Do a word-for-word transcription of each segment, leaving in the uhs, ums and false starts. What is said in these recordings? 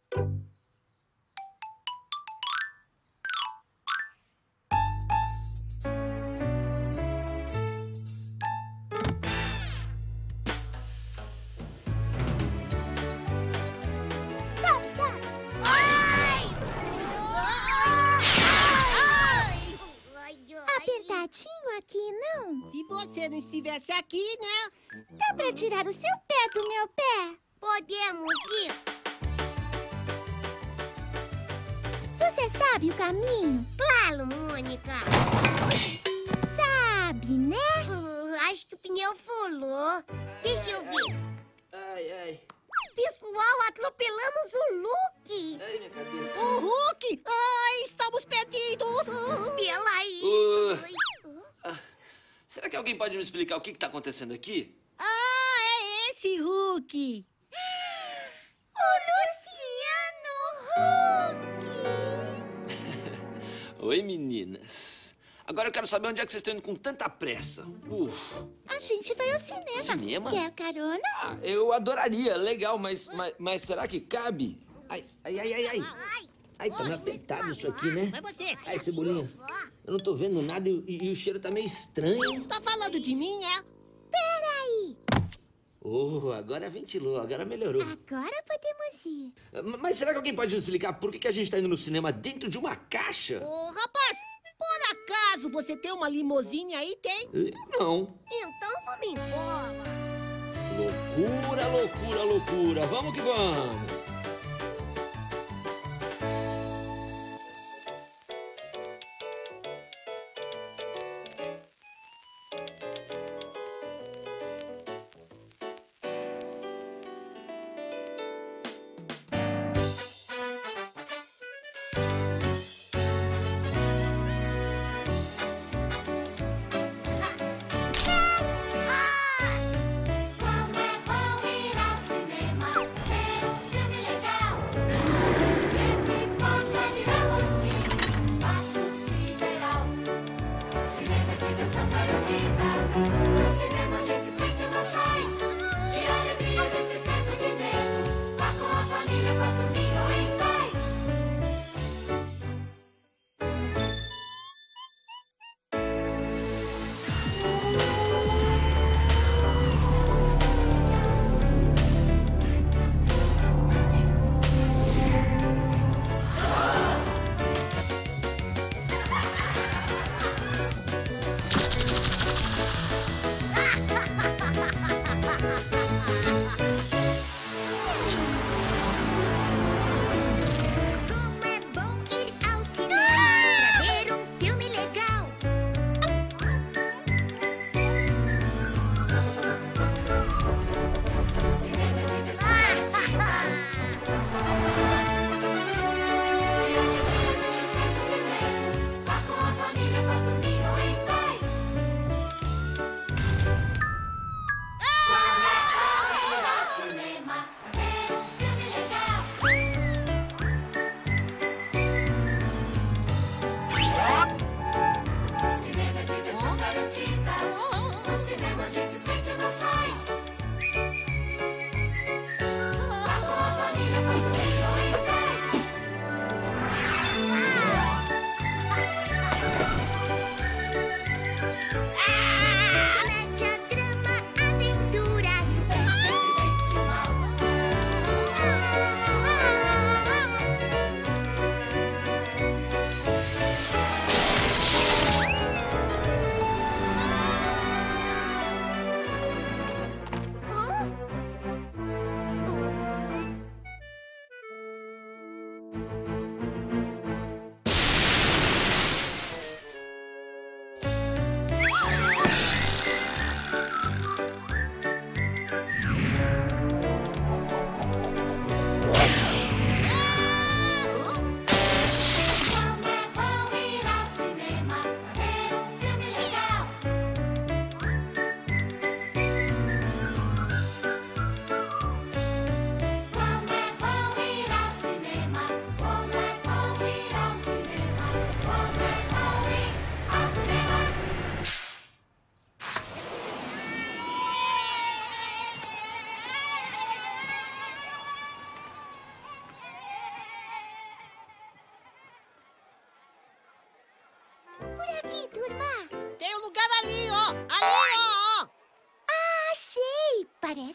Apertadinho aqui, não? Se você não estivesse aqui, né? Dá pra tirar o seu pé do meu pé? Podemos ir. Você sabe o caminho? Claro, Mônica. Sabe, né? Uh, acho que o pneu furou. Deixa eu ver. Ai, ai. Pessoal, atropelamos o Luke. Ai, minha cabeça. O Hulk! Ai, estamos perdidos! Pela aí. Uh. Ai. Ah, será que alguém pode me explicar o que está acontecendo aqui? Ah, é esse Hulk! O Luciano Huck! Oi, meninas. Agora eu quero saber onde é que vocês estão indo com tanta pressa. Uf. A gente vai ao cinema. Cinema? Quer carona? Ah, eu adoraria, legal, mas, mas, mas será que cabe? Ai, ai, ai, ai, ai. Ai. Ai, tá meio apertado isso aqui, né? Vai você! Ai, Cebolinha, eu não tô vendo nada e, e- e o cheiro tá meio estranho. Tá falando de mim, é? Peraí. Oh, agora ventilou, agora melhorou. Agora podemos ir. M- Mas será que alguém pode me explicar por que, que a gente tá indo no cinema dentro de uma caixa? Ô, rapaz, por acaso você tem uma limusine aí? Tem? Eh, Não. Então vamos embora. Loucura, loucura, loucura. Vamos que vamos. Como é bom ir ao cinema, ver um filme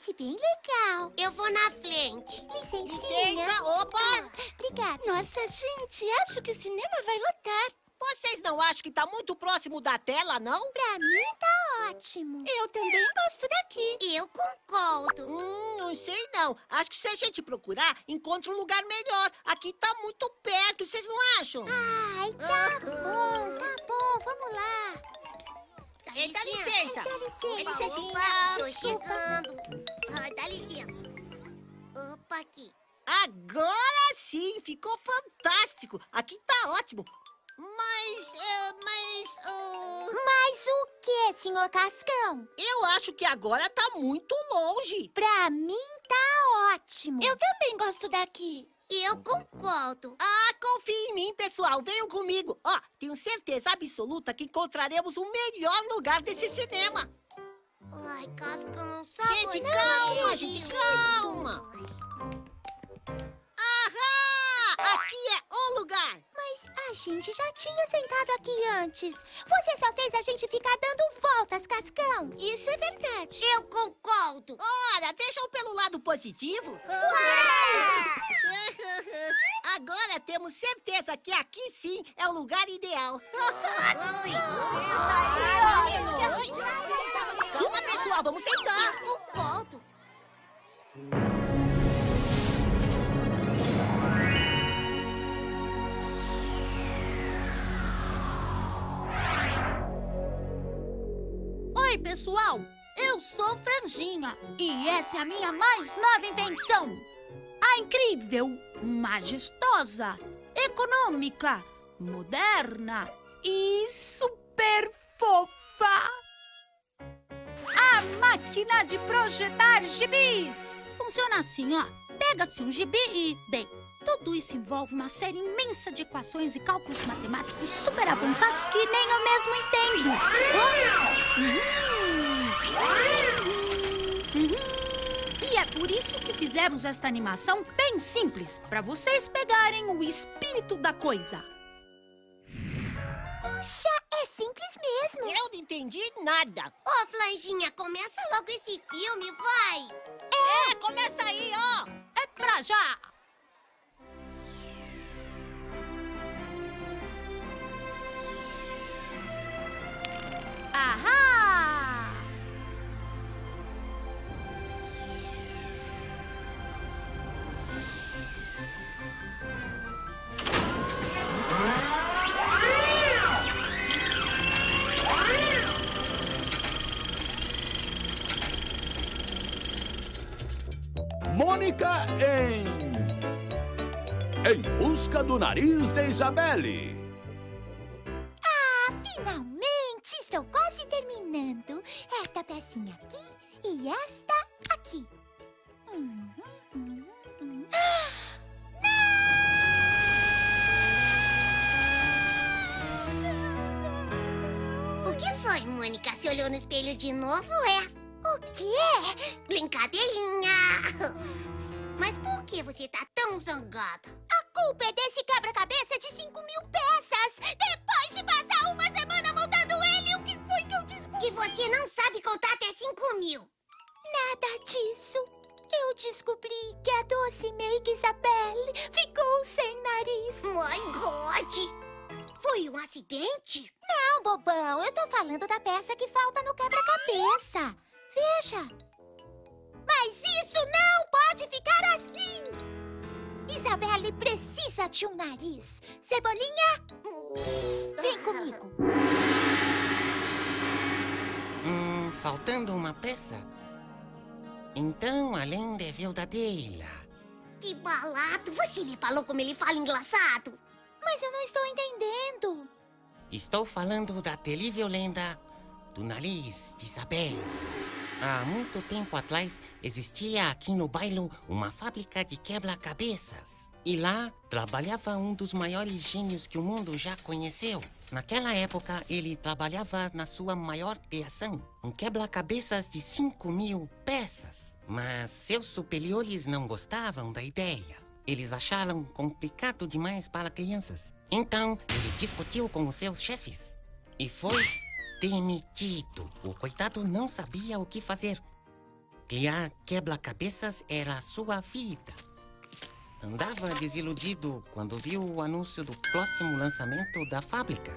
Parece bem legal. Eu vou na frente. Licencinha. Licença, opa! Obrigada. Nossa, gente, acho que o cinema vai lotar. Vocês não acham que tá muito próximo da tela, não? Pra mim tá ótimo. Eu também gosto daqui. Eu concordo. Hum, não sei não. Acho que se a gente procurar, encontra um lugar melhor. Aqui tá muito perto, vocês não acham? Ai, tá bom, tá bom. Vamos lá. Dá Ei, dá licença. Dá licença. licencinha. Opa, tô Desculpa. chegando. Ah, dá licença. Opa, aqui. Agora sim, ficou fantástico. Aqui tá ótimo. Mas, é, mas, ah, Mas o que, senhor Cascão? eu acho que agora tá muito longe. Pra mim tá ótimo. Eu também gosto daqui. Eu concordo. Ah, confie em mim, pessoal. Venham comigo. Ó, tenho certeza absoluta que encontraremos o melhor lugar desse cinema. Ai, Cascão, só Gente, você calma, acredita. gente, calma. Ahá! Aqui é o lugar. Mas a gente já tinha sentado aqui antes. Você só fez a gente ficar dando voltas, Cascão. Isso é verdade. Eu concordo. Ora, vejam pelo lado positivo. Agora temos certeza que aqui sim é o lugar ideal. Calma, pessoal, vamos sentar. Eu concordo. Oi, pessoal! Eu sou Franjinha e essa é a minha mais nova invenção. A incrível, majestosa, econômica, moderna e super fofa. A máquina de projetar gibis. Funciona assim, ó. Pega-se um gibi e, bem, tudo isso envolve uma série imensa de equações e cálculos matemáticos super avançados que nem eu mesmo entendo. Hum. Uhum. E é por isso que fizemos esta animação bem simples, para vocês pegarem o espírito da coisa. Puxa, é simples mesmo. Eu não entendi nada. Ô, Franjinha, começa logo esse filme, vai. É, começa aí, ó. É pra já! Ahá! Mônica em... Em busca do nariz de Isabelle. Ah, finalmente! Estou quase terminando. Esta pecinha aqui e esta aqui. Hum, hum, hum. O que foi, Mônica? Se olhou no espelho de novo, é? O quê? Brincadeirinha. Mas por que você tá tão zangada? A culpa é desse quebra-cabeça de cinco mil peças. Depois de passar uma semana montando ele, o que foi que eu descobri? Que você não sabe contar até cinco mil. Nada disso. Eu descobri que a doce Make Isabelle ficou sem nariz. My God! Foi um acidente? Não, bobão. Eu tô falando da peça que falta no quebra-cabeça. Veja. Mas isso não pode ficar assim. Isabelle precisa de um nariz. Cebolinha, vem comigo. Hum, faltando uma peça? Então, além de verdadeira. Que balato! Você lhe falou como ele fala engraçado? Mas eu não estou entendendo. Estou falando da terrível lenda do nariz de Isabelle. Há muito tempo atrás, existia aqui no bairro uma fábrica de quebra-cabeças. E lá trabalhava um dos maiores gênios que o mundo já conheceu. Naquela época, ele trabalhava na sua maior criação, um quebra-cabeças de cinco mil peças. Mas seus superiores não gostavam da ideia. Eles acharam complicado demais para crianças. Então, ele discutiu com os seus chefes e foi demitido. O coitado não sabia o que fazer. Criar quebra-cabeças era a sua vida. Andava desiludido quando viu o anúncio do próximo lançamento da fábrica.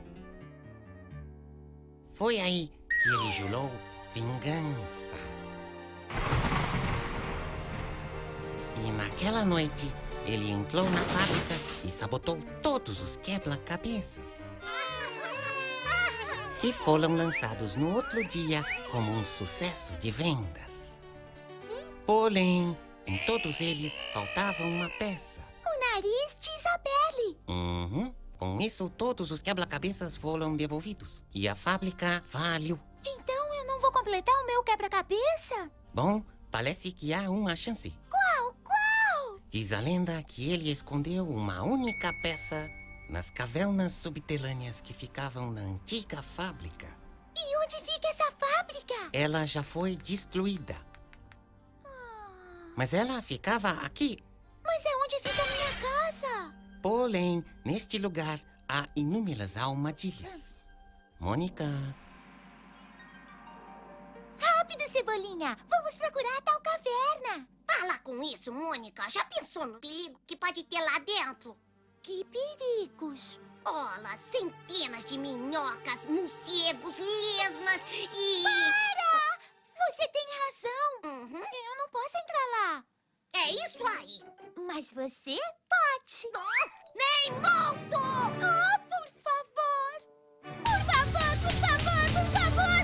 Foi aí que ele jurou vingança. E naquela noite, ele entrou na fábrica e sabotou todos os quebra-cabeças, que foram lançados no outro dia como um sucesso de vendas. Porém, em todos eles faltava uma peça. O nariz de Isabelle. Uhum. Com isso, todos os quebra-cabeças foram devolvidos e a fábrica faliu. Então eu não vou completar o meu quebra-cabeça? Bom, parece que há uma chance. Qual? Qual? Diz a lenda que ele escondeu uma única peça nas cavernas subterrâneas que ficavam na antiga fábrica. E onde fica essa fábrica? Ela já foi destruída. Mas ela ficava aqui. Mas é onde fica a minha casa. Porém, neste lugar há inúmeras armadilhas. Mônica... Rápido, Cebolinha. Vamos procurar a tal caverna. Para com isso, Mônica. Já pensou no perigo que pode ter lá dentro? Que perigos. Olha, centenas de minhocas, morcegos, lesmas e... Para! Você tem razão. Uhum. Eu não posso entrar lá. É isso aí. Mas você pode. Oh, nem molto! Oh, por favor. Por favor, por favor, por favor.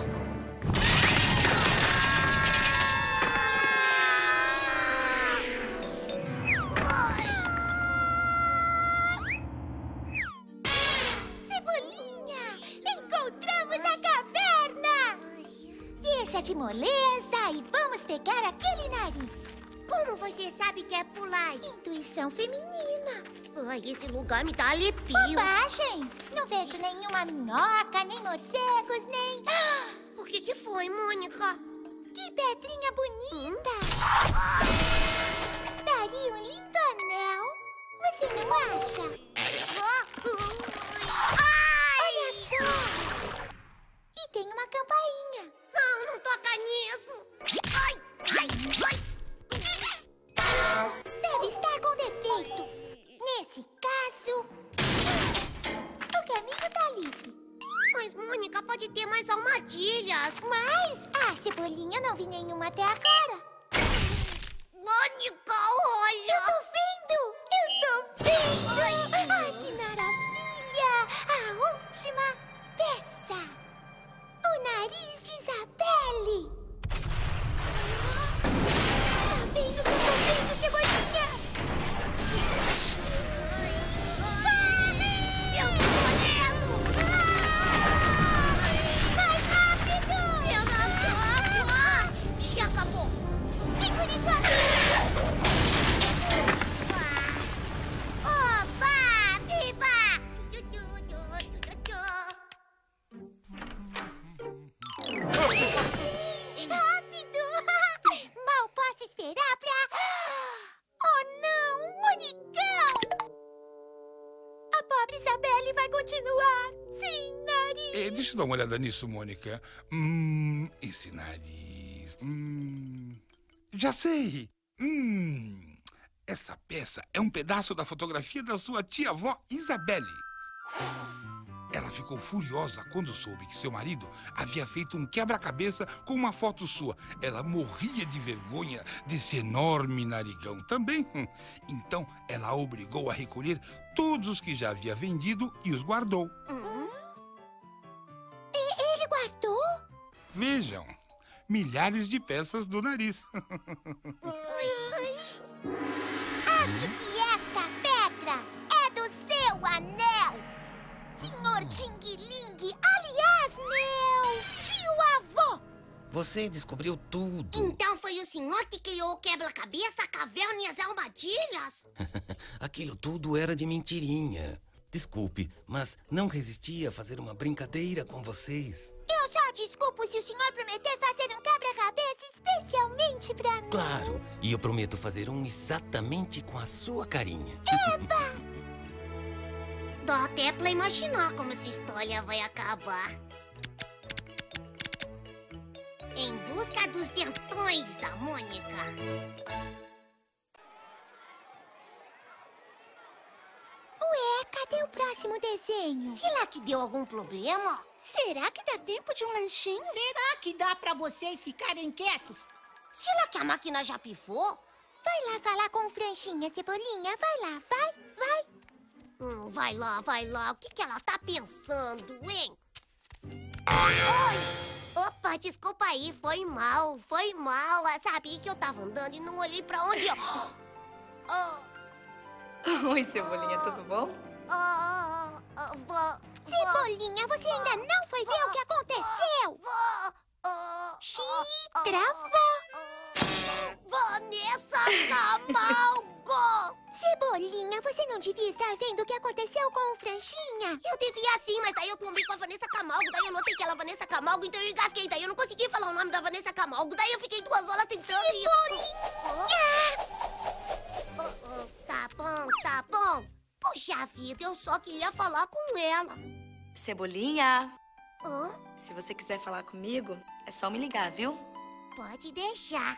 Cebolinha, encontramos a caverna. Deixa de moleza e vamos pegar aquele nariz. Como você sabe que é pular? Intuição feminina. Ai, esse lugar me dá arrepio. Bobagem! Não vejo nenhuma minhoca, nem morcegos, nem... O que que foi, Mônica? Que pedrinha bonita! Daria um lindo anel. Você não acha? Olha só! E tem uma campainha. Não, não toca nisso. Ai, ai, ai. Deve estar com defeito. Nesse caso, o caminho tá livre. Mas, Mônica, pode ter mais armadilhas. Mas, ah, Cebolinha, eu não vi nenhuma até agora. Mônica, Eu olha. tô vendo! Eu tô vendo! Ai, que maravilha! A última peça! O nariz de Isabelle! Tá vendo? Tá vendo, Cebolinha? Eu tô correndo. Mais rápido! Eu não toco. E acabou. Segure sua vida! Oba! Viva! Tu, tu, tu, tu, tu, Rápido! Mal posso esperar pra... Oh, não! Monicão! A pobre Isabelle vai continuar sem nariz. É, deixa eu dar uma olhada nisso, Mônica. Hum, esse nariz... Hum, já sei. Hum, essa peça é um pedaço da fotografia da sua tia-avó Isabelle. Ela ficou furiosa quando soube que seu marido havia feito um quebra-cabeça com uma foto sua. Ela morria de vergonha desse enorme narigão também. Hum, Então, ela a obrigou a recolher todos os que já havia vendido e os guardou. E ele guardou? Vejam, milhares de peças do nariz. Acho que esta pedra é do seu anel. Senhor Ting-Ling, aliás, meu tio-avô. Você descobriu tudo. Então foi o senhor que criou o quebra-cabeça, a caverna e as armadilhas? Aquilo tudo era de mentirinha. Desculpe, mas não resisti a fazer uma brincadeira com vocês. Eu só desculpo se o senhor prometer fazer um quebra-cabeça especialmente pra mim. Claro, e eu prometo fazer um exatamente com a sua carinha. Dá até pra imaginar como essa história vai acabar. Em busca dos dentões da Mônica. Ué, cadê o próximo desenho? Será que deu algum problema? Será que dá tempo de um lanchinho? Será que dá pra vocês ficarem quietos? Será que a máquina já pifou? Vai lá falar com o Franjinha, Cebolinha. Vai lá, vai, vai. Hum, vai lá, vai lá. O que, que ela tá pensando, hein? Oi! Opa, desculpa aí. Foi mal, foi mal. Eu sabia que eu tava andando e não olhei pra onde eu... Oh, Oi, Cebolinha, tudo bom? oh, oh, vó, Cebolinha, você ainda não foi ver o que aconteceu? vó, oh, Xiii, travou. Vanessa Camargo! Cebolinha, você não devia estar vendo o que aconteceu com o Franjinha? Eu devia sim, mas daí eu trombei com a Vanessa Camargo, daí eu notei que ela é Vanessa Camargo, então eu engasguei, daí eu não consegui falar o nome da Vanessa Camargo, daí eu fiquei duas horas tentando e... Oh, oh, tá bom, tá bom. Puxa vida, eu só queria falar com ela. Cebolinha, Hã? se você quiser falar comigo, é só me ligar, viu? Pode deixar.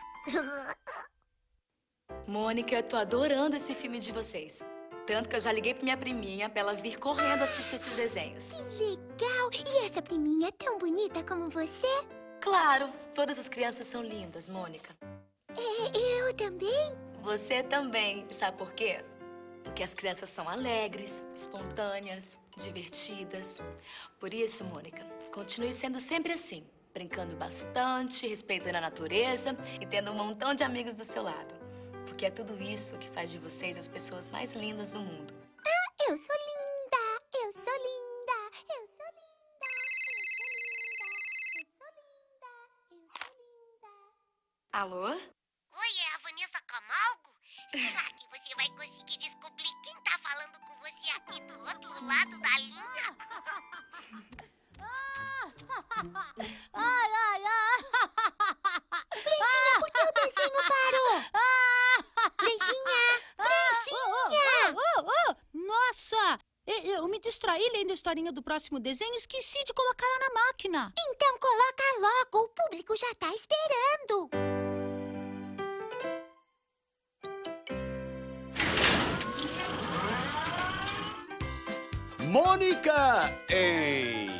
Mônica, eu tô adorando esse filme de vocês. Tanto que eu já liguei pra minha priminha pra ela vir correndo assistir esses desenhos. Que legal! E essa priminha é tão bonita como você? Claro, todas as crianças são lindas, Mônica. É, eu também? Você também. Sabe por quê? Porque as crianças são alegres, espontâneas, divertidas. Por isso, Mônica, continue sendo sempre assim. Brincando bastante, respeitando a natureza e tendo um montão de amigos do seu lado. Porque é tudo isso que faz de vocês as pessoas mais lindas do mundo. Ah, eu sou linda! Eu sou linda! Eu sou linda! Eu sou linda! Eu sou linda! Alô? Oi, é a Vanessa Camargo? Será que você vai conseguir descobrir quem tá falando com você aqui do outro lado da linha? Ai, ai, ai! Franjinha, por que o desenho parou? Franjinha! Franjinha! Oh, oh, oh. Nossa! Eu, eu me distraí lendo a historinha do próximo desenho e esqueci de colocar ela na máquina. Então coloca logo, o público já tá esperando. Mônica em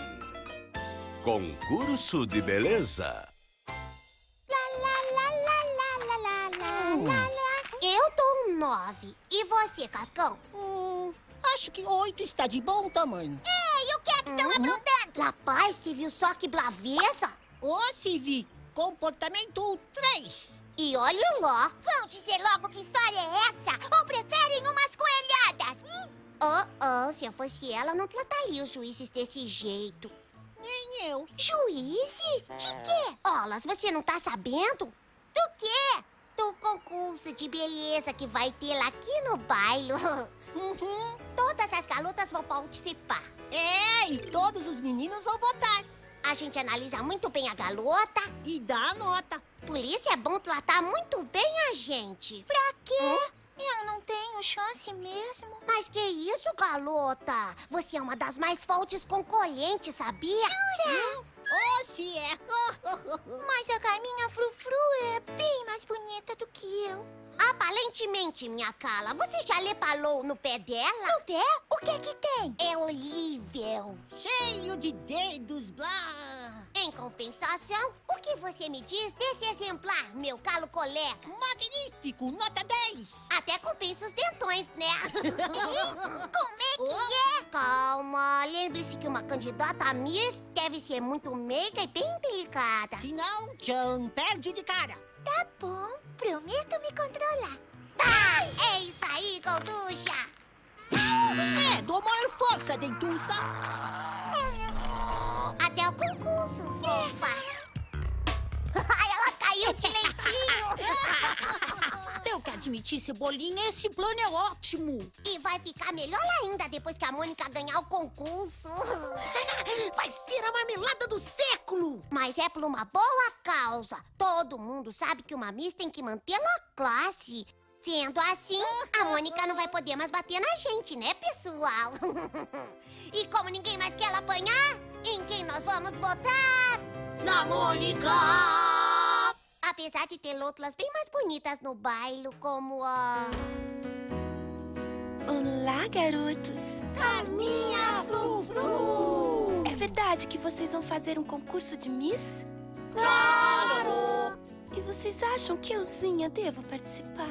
Concurso de Beleza. Lá, lá, lá, lá, lá, lá, lá, lá, lá, lá. Eu dou um nove. E você, Cascão? Hum, acho que oito está de bom tamanho. E o que é que estão aprontando? Rapaz, você viu só que blaveza? Ô, Civi, comportamento três. E olha lá. Vão dizer logo que história é essa? Ou preferem umas coelhadas? Hum? Oh, oh, se eu fosse ela, não trataria os juízes desse jeito. Nem eu. Juízes? De quê? Olas, você não tá sabendo? Do quê? Do concurso de beleza que vai ter lá aqui no bairro. Uhum. Todas as garotas vão participar. É, e todos os meninos vão votar. A gente analisa muito bem a garota. E dá a nota. Por isso é bom tratar muito bem a gente. Pra quê? Eu não tenho chance mesmo. Mas que isso, garota? Você é uma das mais fortes concorrentes, sabia? Jura? Ô, se é. Mas a Carminha Frufru é bem mais bonita do que eu. Aparentemente, minha Carla, você já reparou no pé dela? No pé? O que é que tem? É horrível. Cheio de dedos, blá. Em compensação, o que você me diz desse exemplar, meu calo colega? Magnífico, nota dez. Até compensa os dentões, né? Como é que é? Calma, lembre-se que uma candidata a Miss deve ser muito meiga e bem delicada. Senão, John perde de cara. Tá bom, prometo me controlar. Tá, é isso aí, Golducha. É, dou maior força, dentuça. Até o concurso, fofa. Ela caiu de leitinho. Tenho que admitir, Cebolinha, esse plano é ótimo. E vai ficar melhor ainda depois que a Mônica ganhar o concurso. Vai ser a marmelada do século. Mas é por uma boa causa. Todo mundo sabe que uma Miss tem que manter a classe. Sendo assim, a Mônica não vai poder mais bater na gente, né, pessoal? E como ninguém mais quer ela apanhar, em quem nós vamos votar? na Mônica! Apesar de ter lôtulas bem mais bonitas no bairro, como a... Olá, garotos! Carminha Flu-Flu! É verdade que vocês vão fazer um concurso de Miss? Claro! E vocês acham que euzinha devo participar?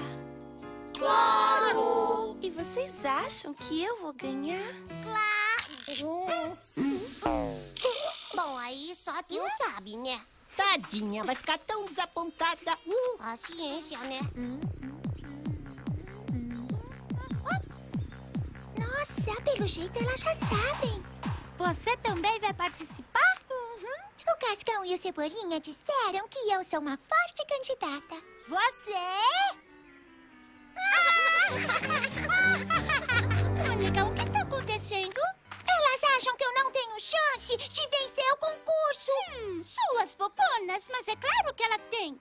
Claro! E vocês acham que eu vou ganhar? Claro! Bom, aí só Deus sabe, né? Tadinha, vai ficar tão desapontada. Uh. Paciência, né? Nossa, pelo jeito elas já sabem. Você também vai participar? Uhum. O Cascão e o Cebolinha disseram que eu sou uma forte candidata. Você? Mônica, o que está acontecendo? Elas acham que eu não tenho chance de vencer o concurso. Hum, suas bobonas, mas é claro que ela tem.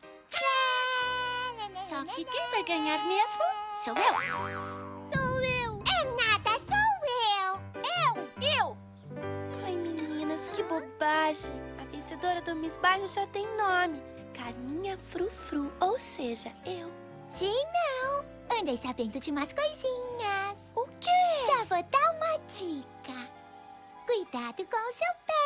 Só que quem vai ganhar mesmo sou eu. Sou eu. É nada, sou eu. Eu, eu. Ai, meninas, que bobagem. A vencedora do Miss Bairro já tem nome. Carminha Frufru, ou seja, eu. Sei não. Andei sabendo de umas coisinhas. O quê? Só vou dar uma dica. Cuidado com o seu pé.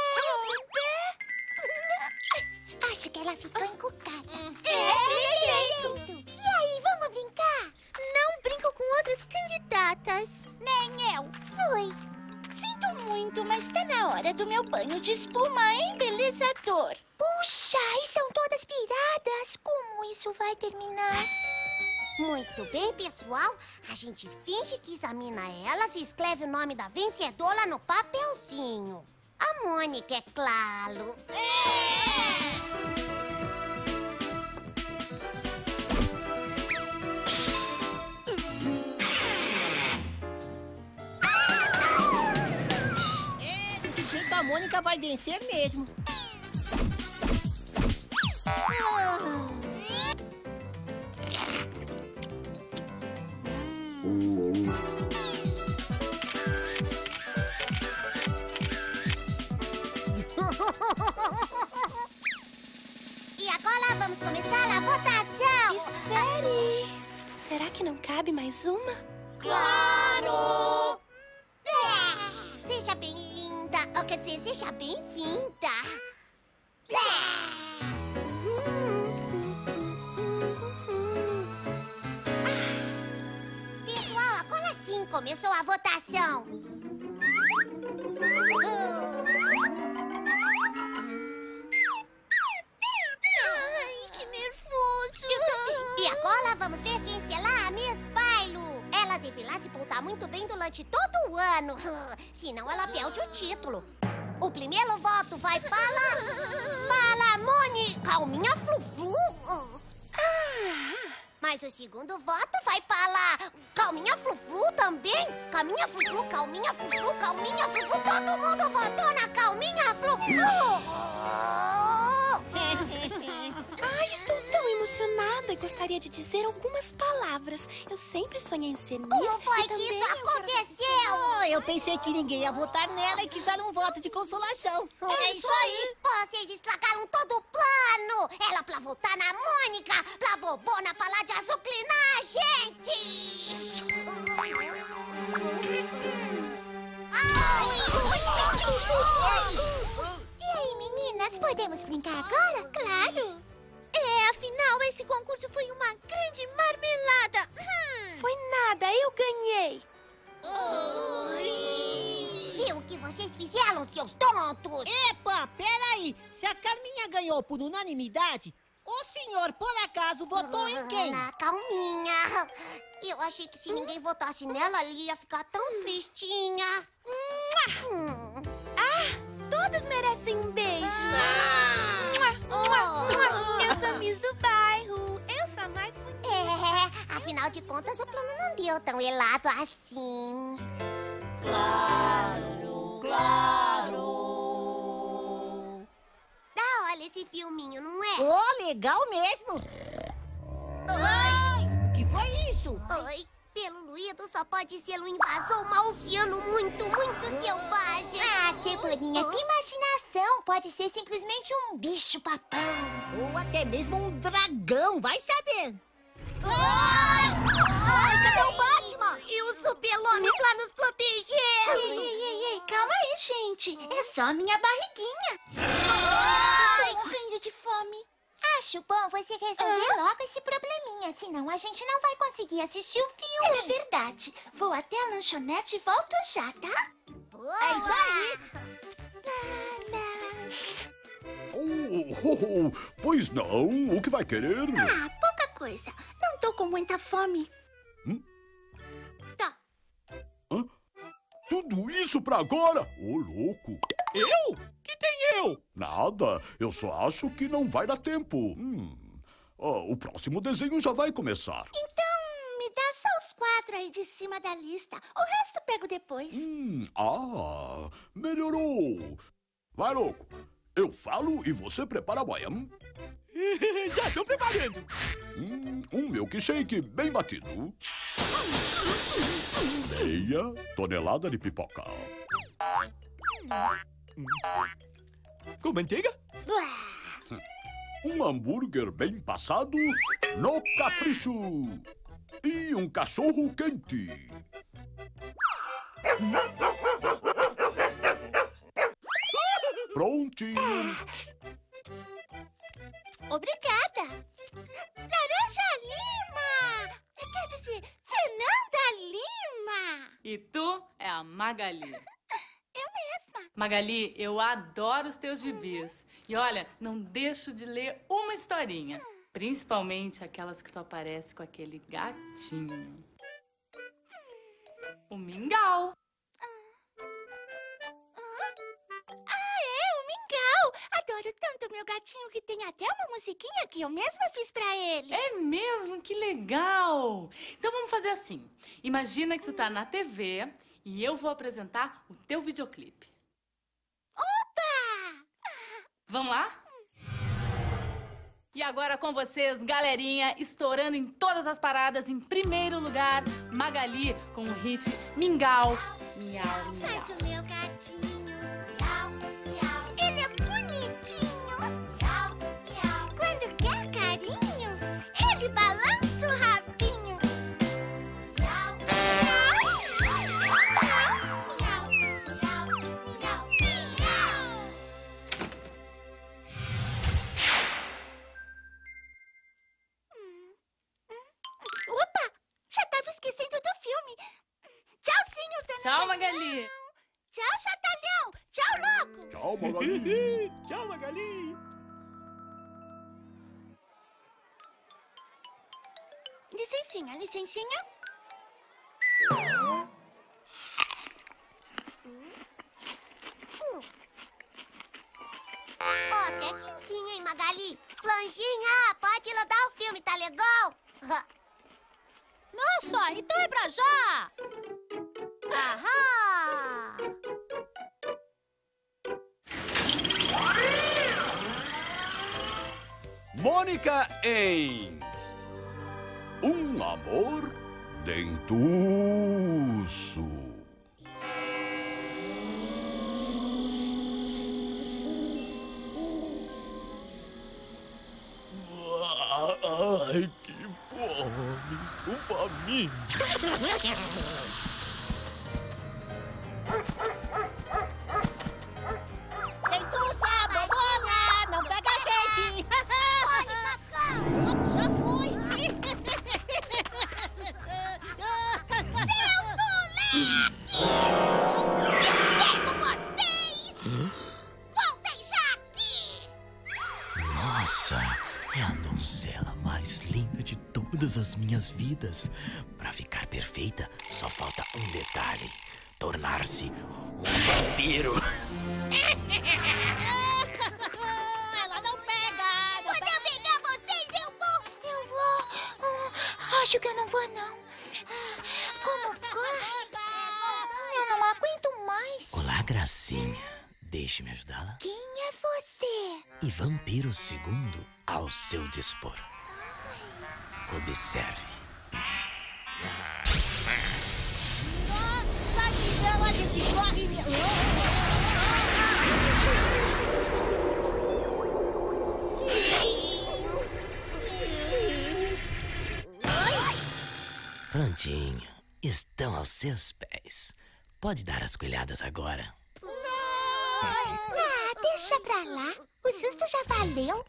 Acho que ela ficou encucada. É, perfeito. E aí, vamos brincar? Não brinco com outras candidatas. Nem eu. Fui. Sinto muito, mas tá na hora do meu banho de espuma embelezador. Puxa, e são todas piradas. Como isso vai terminar? Muito bem, pessoal. A gente finge que examina elas e escreve o nome da vencedora no papelzinho. A Mônica, é claro. É, desse jeito a Mônica vai vencer mesmo. E agora vamos começar a votação. Espere! Será que não cabe mais uma? Claro! É, seja bem linda. Ou quer dizer, seja bem-vinda. É. Pessoal, agora sim começou a votação. Ai, que nervoso. E agora vamos ver quem será a Miss Bailo. Ela deverá se portar muito bem durante todo o ano. Senão ela perde o título. O primeiro voto vai para... Para a Moni... Calminha Flu-Flu. Mas o segundo voto vai para... Calminha Flu-Flu também. Calminha Flu-Flu, Calminha Flu-Flu, Calminha Flu-Flu. Todo mundo votou na Calminha Flu-Flu. Ai, estou tão emocionada e gostaria de dizer algumas palavras. Eu sempre sonhei em ser Miss. Como foi e que também isso eu quero aconteceu? Oh, eu pensei que ninguém ia votar nela e quis dar um voto de consolação. É isso aí! Vocês estragaram todo o plano! Ela pra votar na Mônica, pra bobona falar de azucrinar a gente! E aí, meninas, podemos brincar agora? Claro. É, afinal, esse concurso foi uma grande marmelada. Hum. Foi nada, eu ganhei. Viu o que vocês fizeram, seus tontos? Epa, peraí. Se a Carminha ganhou por unanimidade, o senhor, por acaso, votou em quem? Na Calminha. Eu achei que se ninguém votasse nela, ela ia ficar tão tristinha. Hum. Ah, todas merecem um beijo. Oh. Eu sou Miss do bairro. Eu sou a mais bonita. É, afinal de contas, o plano não deu tão helado assim. Claro, claro. Da hora esse filminho, não é? Oh, legal mesmo. Ai, o que foi isso? Oi, pelo Luído só pode ser um invasor marciano muito, muito selvagem. Ah, Cebolinha, que imaginação. Pode ser simplesmente um bicho-papão. Ou até mesmo um dragão, vai saber. Ai, ai, cadê o Batman? E o Super-Homem pra nos proteger? Ei, ei, ei, ei, calma aí, gente. É só a minha barriguinha. Ai, Tô morrendo de fome. Acho bom você resolver logo esse probleminha, senão a gente não vai conseguir assistir o filme. É verdade. Vou até a lanchonete e volto já, tá? é isso aí. Oh, oh, oh, pois não, o que vai querer? Ah, pouca coisa. Não tô com muita fome. Hum? Tá. Hã? Tudo isso pra agora? Ô, louco. Eu? Que tem eu? Nada, eu só acho que não vai dar tempo. Hum. Ah, o próximo desenho já vai começar. Então, me dá só os quatro aí de cima da lista. O resto pego depois. Hum, ah, melhorou. Vai, louco. Eu falo e você prepara a boia. Hum? Já estou preparando. Hum, um milkshake bem batido. Meia tonelada de pipoca. Com manteiga? Um hambúrguer bem passado no capricho. E um cachorro quente. Prontinho. Obrigada. Laranja Lima. Quer dizer, Fernanda Lima. E tu é a Magali. Eu mesma. Magali, eu adoro os teus gibis. E olha, não deixo de ler uma historinha. Principalmente aquelas que tu aparece com aquele gatinho. O Mingau. Ah, é, o Mingau. Adoro tanto meu gatinho que tem até uma musiquinha que eu mesma fiz pra ele. É mesmo? Que legal! Então vamos fazer assim. Imagina que tu tá na T V e eu vou apresentar o teu videoclipe. Opa! Vamos lá? E agora com vocês, galerinha, estourando em todas as paradas. Em primeiro lugar, Magali com o hit Mingau. Miau, miau. Faz o meu gatinho. Miau, miau. Ele é bonitinho. Miau, miau. Quando quer carinho, ele balança o rabinho. Miau, miau. Miau, miau, miau, miau. Hum, hum. Opa! Já tava esquecendo do filme. Tchauzinho, Fernanda. Tchau, Magali. Tchau, Chatalhão. Tchau, louco. Tchau, Magali. Tchau, Magali. Licencinha, licencinha. Ó, até que enfim, hein, Magali? Flanjinha, pode ir lá dar o filme, tá legal? Nossa, então é pra já. Ahá! Mônica em Um Amor Dentuço. Ai, que fome. Estou faminto. Dentuça, bobona, não pega a gente. Já fui. Seus moleques! Pego vocês! Voltem já aqui! Nossa, é a donzela mais linda de todas as minhas vidas. Pra ficar perfeita, só falta um detalhe: tornar-se um vampiro. Ela não pega. Não Quando eu pegar vocês, eu vou... Eu vou... Ah, acho que eu não vou, não. Ah, como corre? Eu não aguento mais. Olá, Gracinha. Deixe-me ajudá-la. Quem é você? E Vampiro Segundo ao seu dispor. Observe. velocidade! Corre, minha... Prontinho. Estão aos seus pés. Pode dar as coelhadas agora. Ah, deixa pra lá. O susto já valeu.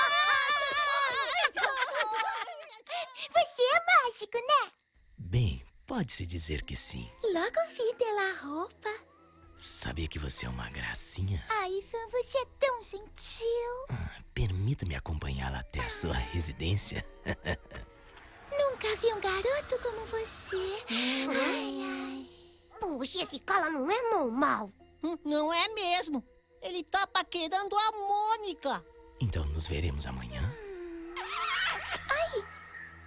Você é mágico, né? Bem, pode-se dizer que sim. Logo vi pela roupa. Sabia que você é uma gracinha? Ai, Ivan, você é tão gentil. Ah, permita-me acompanhá-la até a sua residência. Nunca vi um garoto como você. Ai, ai. Puxa, esse cara não é normal. Não é mesmo. Ele tá paquerando a Mônica. Então nos veremos amanhã? Ai!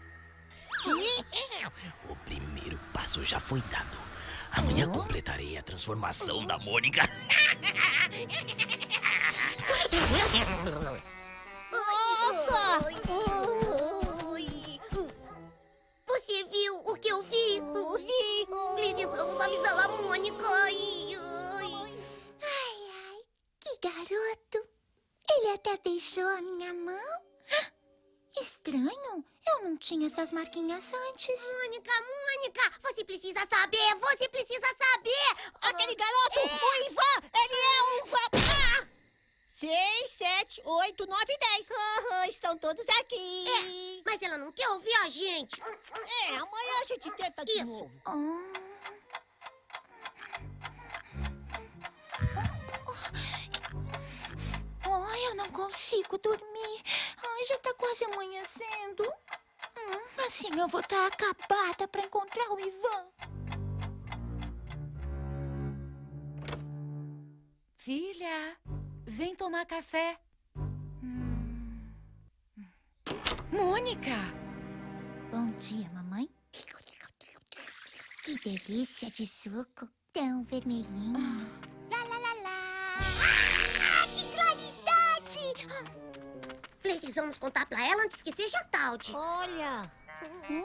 O primeiro passo já foi dado. Amanhã completarei a transformação da Mônica. Nossa! Você viu o que eu vi? Vi. Precisamos avisar a Mônica. Ai, ai, que garoto. Ele até beijou a minha mão. Estranho. Eu não tinha essas marquinhas antes. Mônica, Mônica, você precisa saber, você precisa saber. Aquele garoto, é. o Ivan, ele é um... Ah! Seis, sete, oito, nove, dez. Uhum, estão todos aqui. É, mas ela não quer ouvir a gente. É, amanhã a gente tenta de Isso. novo. Hum. Ai, eu não consigo dormir. Ai, já tá quase amanhecendo. Hum, assim eu vou estar acabada pra encontrar o Ivan. Filha, vem tomar café. Hum. Mônica! Bom dia, mamãe. Que delícia de suco. Tão vermelhinho. Ah. Lá, lá, lá, lá. Ah, que claridade! Precisamos contar pra ela antes que seja tarde. Olha. Hum?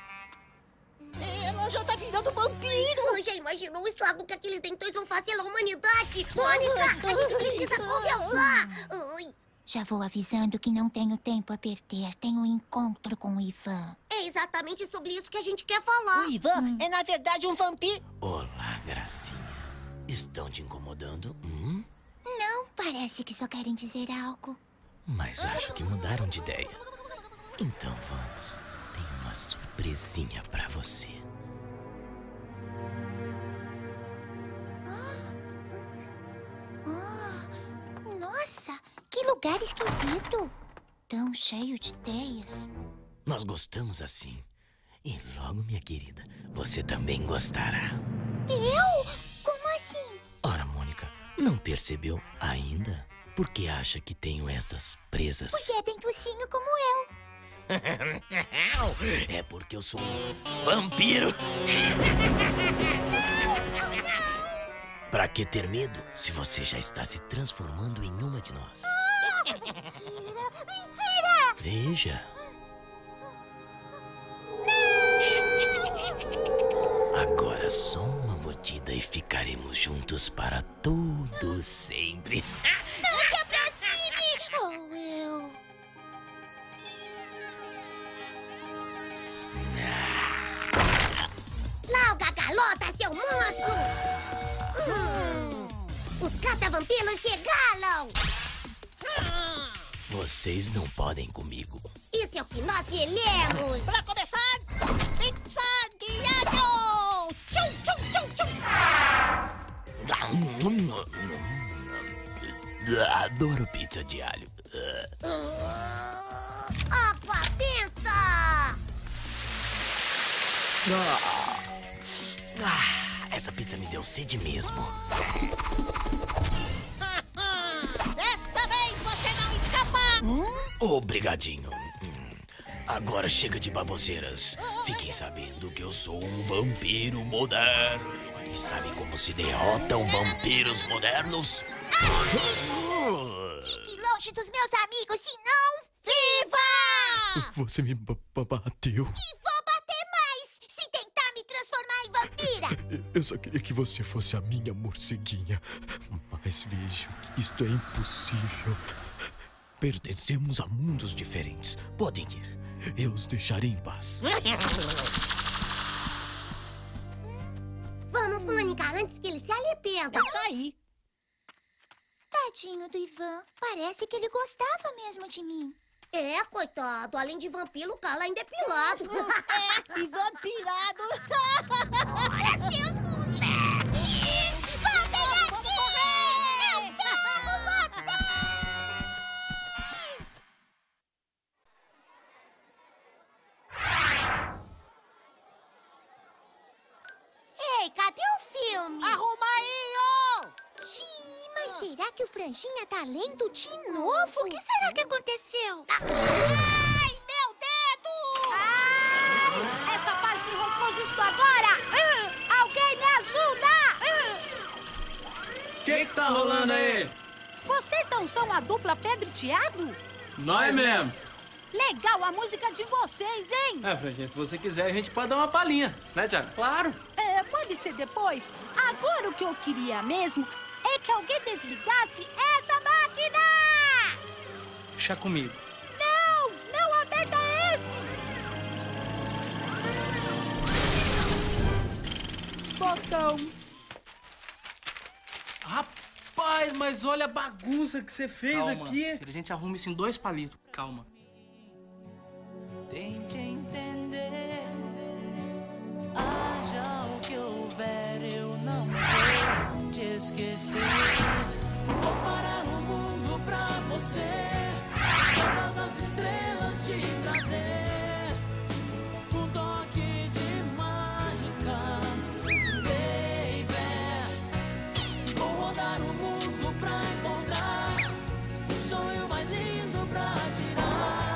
Ela já tá virando vampiro. Já imaginou o estrago que aqueles dentões vão fazer na humanidade? Mônica, a gente precisa conversar. Ai. Já vou avisando que não tenho tempo a perder. Tenho um encontro com o Ivan. É exatamente sobre isso que a gente quer falar. O Ivan hum. é, na verdade, um vampiro. Olá, gracinha. Estão te incomodando? Hum? Não, parece que só querem dizer algo. Mas acho que mudaram de ideia. Então vamos. Tenho uma surpresinha pra você. Oh, nossa, que lugar esquisito. Tão cheio de teias. Nós gostamos assim. E logo, minha querida, você também gostará. Eu? Como assim? Ora, Mônica, não percebeu ainda? Por que acha que tenho estas presas? Porque é bem focinho como eu. É porque eu sou um vampiro. Pra que ter medo se você já está se transformando em uma de nós? Ah, mentira! Mentira! Veja. Agora só uma mordida e ficaremos juntos para todo sempre. Não se aproxime! Ou eu... Larga, galota, seu monstro! Hum, os catavampiros chegaram! Vocês não podem comigo. Isso é o que nós queremos! Pra começar, pizza guiado! Tchum, tchum, tchum, tchum! Adoro pizza de alho. Uh, água benta! Ah, essa pizza me deu sede mesmo. Desta vez você não escapa! Hum? Obrigadinho. Hum. Agora chega de baboseiras. Fiquem sabendo que eu sou um vampiro moderno. E sabe como se derrotam vampiros modernos? Fique longe dos meus amigos, senão... Viva! Você me bateu. E vou bater mais, se tentar me transformar em vampira. Eu só queria que você fosse a minha morceguinha. Mas vejo que isto é impossível. Pertencemos a mundos diferentes. Podem ir. Eu os deixarei em paz. Vamos, Mônica, antes que ele se arrependa. É isso aí. Tadinho do Ivan. Parece que ele gostava mesmo de mim. É, coitado. Além de vampiro, o cara ainda é pilado. É, e vampirado. Olha, seu moleque! Voltem aqui! Eu amo Ei, cadê o filme? Arruma aí, ô! Xiii, mas será que o Franjinha tá lendo de novo? O que será que aconteceu? Ai, meu dedo! Ah, essa página enroscou justo agora! Ah, alguém me ajuda! O que que tá rolando aí? Vocês não são a dupla Pedro e Thiago? Nós mesmo. Legal a música de vocês, hein? É, Franjinha, se você quiser, a gente pode dar uma palhinha, né, Thiago? Claro. É, pode ser depois. Agora o que eu queria mesmo é que alguém desligasse essa máquina! Chá comigo. Não! Não aperta esse! Botão. Rapaz, mas olha a bagunça que você fez Calma, aqui. a gente arruma isso em dois palitos. Calma. Tente entender, haja o que houver, eu não vou te esquecer. Vou parar o mundo pra você, todas as estrelas te trazer, um toque de mágica, baby. Vou rodar o mundo pra encontrar o sonho mais lindo pra tirar.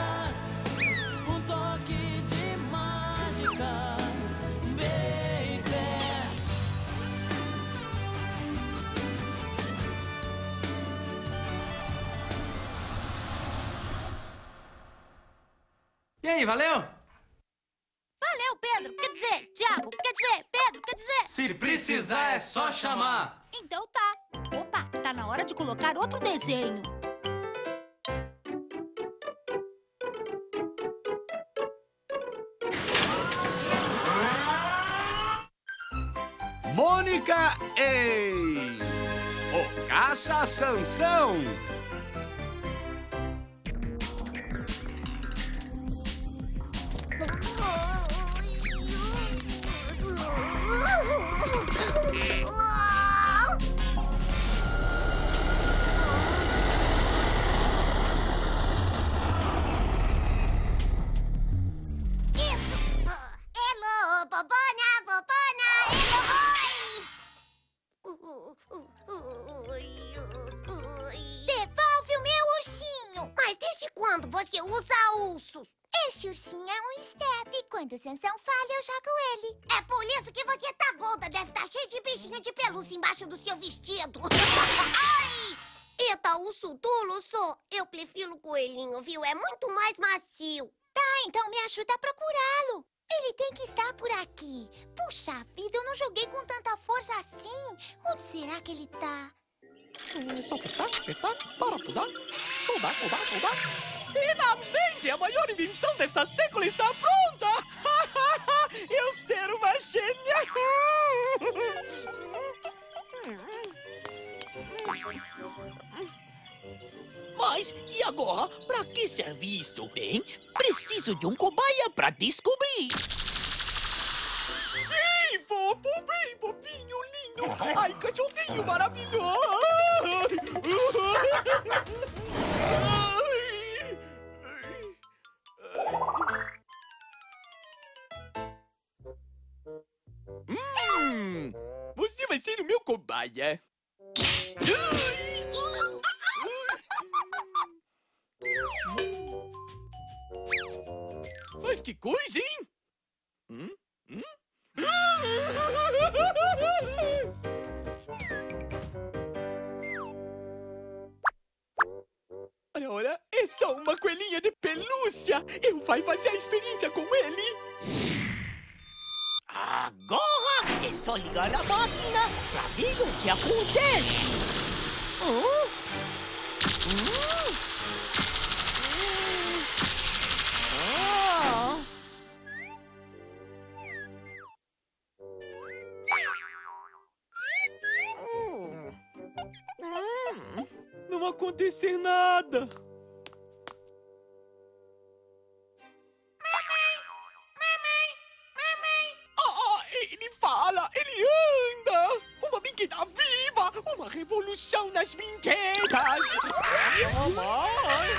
E aí, valeu? Valeu, Pedro. Quer dizer, Thiago. Quer dizer, Pedro. Quer dizer... Se precisar, é só chamar. Então tá. Opa, tá na hora de colocar outro desenho. Mônica em O Caça Sansão. Devolve o meu ursinho! Mas desde quando você usa ursos? Este ursinho é um step. Quando o Sansão falha, eu jogo ele. É por isso que você tá gorda. Deve estar cheio de bichinha de pelúcia embaixo do seu vestido. Ai! Eita, urso duro, sou. Eu prefiro o coelhinho, viu? É muito mais macio. Tá, então me ajuda a procurá-lo. Ele tem que estar por aqui. Puxa vida, eu não joguei com tanta força assim. Onde será que ele tá? É só apertar, apertar, parafusar, soldar, soldar, soldar. Finalmente, a maior invenção desta século está pronta! Eu ser uma gênia! Mas, e agora? Pra que serve isto, bem? Preciso de um cobaia pra descobrir. Bimbo, bimbo, bobinho lindo! Ai, cachorrinho maravilhoso! Hum, você vai ser o meu cobaia. Mas que coisa, hein? Hum? Hum? Ora, ora, é só uma coelhinha de pelúcia. Eu vou fazer a experiência com ele. Agora é só ligar a máquina pra ver o que acontece. Hum? Hum? Ah. Hum, não acontecer nada. Ele fala, ele anda! Uma brinqueda viva! Uma revolução nas brinquedas! Mamãe!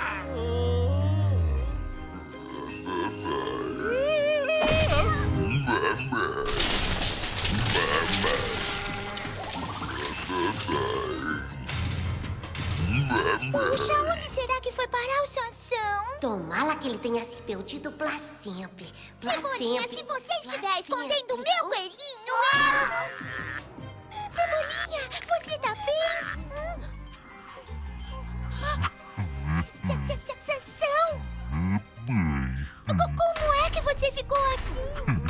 Puxa, onde será que foi parar o Sansão? Tomara que ele tenha se perdido pra sempre. Pra Cebolinha, sempre. se você estiver Pra escondendo o sempre. meu coelhinho... Ah! Cebolinha, você tá bem? Hum? S- S- Sansão? Co- Como é que você ficou assim?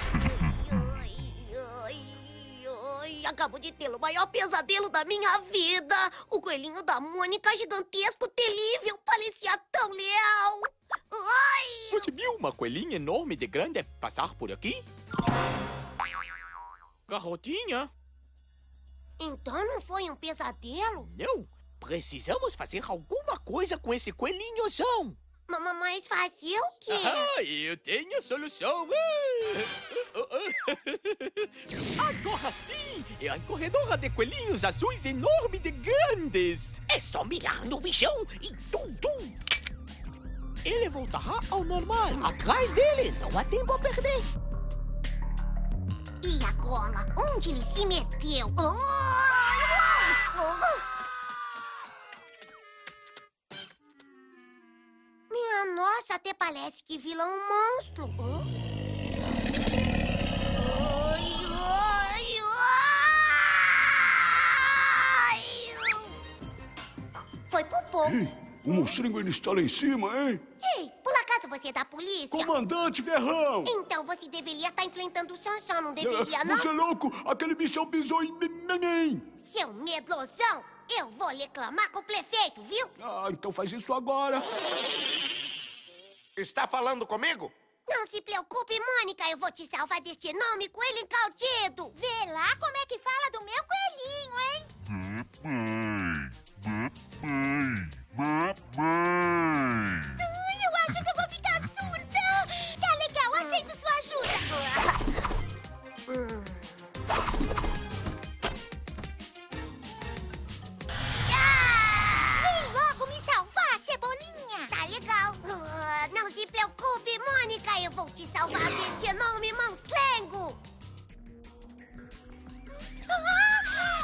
Ai, acabo de ter o maior pesadelo da minha vida. O coelhinho da Mônica, gigantesco, terrível, parecia tão leal. Ai! Você viu uma coelhinha enorme de grande passar por aqui? Garrotinha? Então não foi um pesadelo? Não. Precisamos fazer alguma coisa com esse coelhinhozão. Ma- ma- Mas fazer o quê? Ah, eu tenho a solução. Agora sim! É a corredora de coelhinhos azuis enorme de grandes. É só mirar no bichão e tum, tum. Ele voltará ao normal. Atrás dele, não há tempo a perder. E agora? Onde ele se meteu? Ai, oh, oh. Minha nossa, até parece que vira um monstro. Hã? Ai, ai, ai. Foi por pouco. Ei, o monstrinho ele está lá em cima, hein? Ei, por acaso você é da polícia? Comandante Ferrão! Então você deveria estar enfrentando o Sansão, não deveria, não? Você é louco? Aquele bichão pisou em mim! Seu medrosão, eu vou reclamar com o prefeito, viu? Ah, então faz isso agora. Está falando comigo? Não se preocupe, Mônica, eu vou te salvar deste enorme coelho encaldido. Vê lá como é que fala do meu coelhinho, hein? Ai, eu acho que eu vou ficar surda. Tá legal, aceito sua ajuda. Vem logo me salvar, Cebolinha. Tá legal. Ah, não se preocupe, Mônica, eu vou te salvar deste enorme monstrengo. Ah!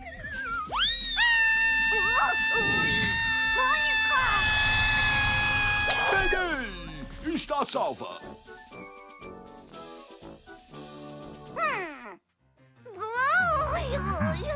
Mônica! Peguei! Está salva. Hum. Ai, ai,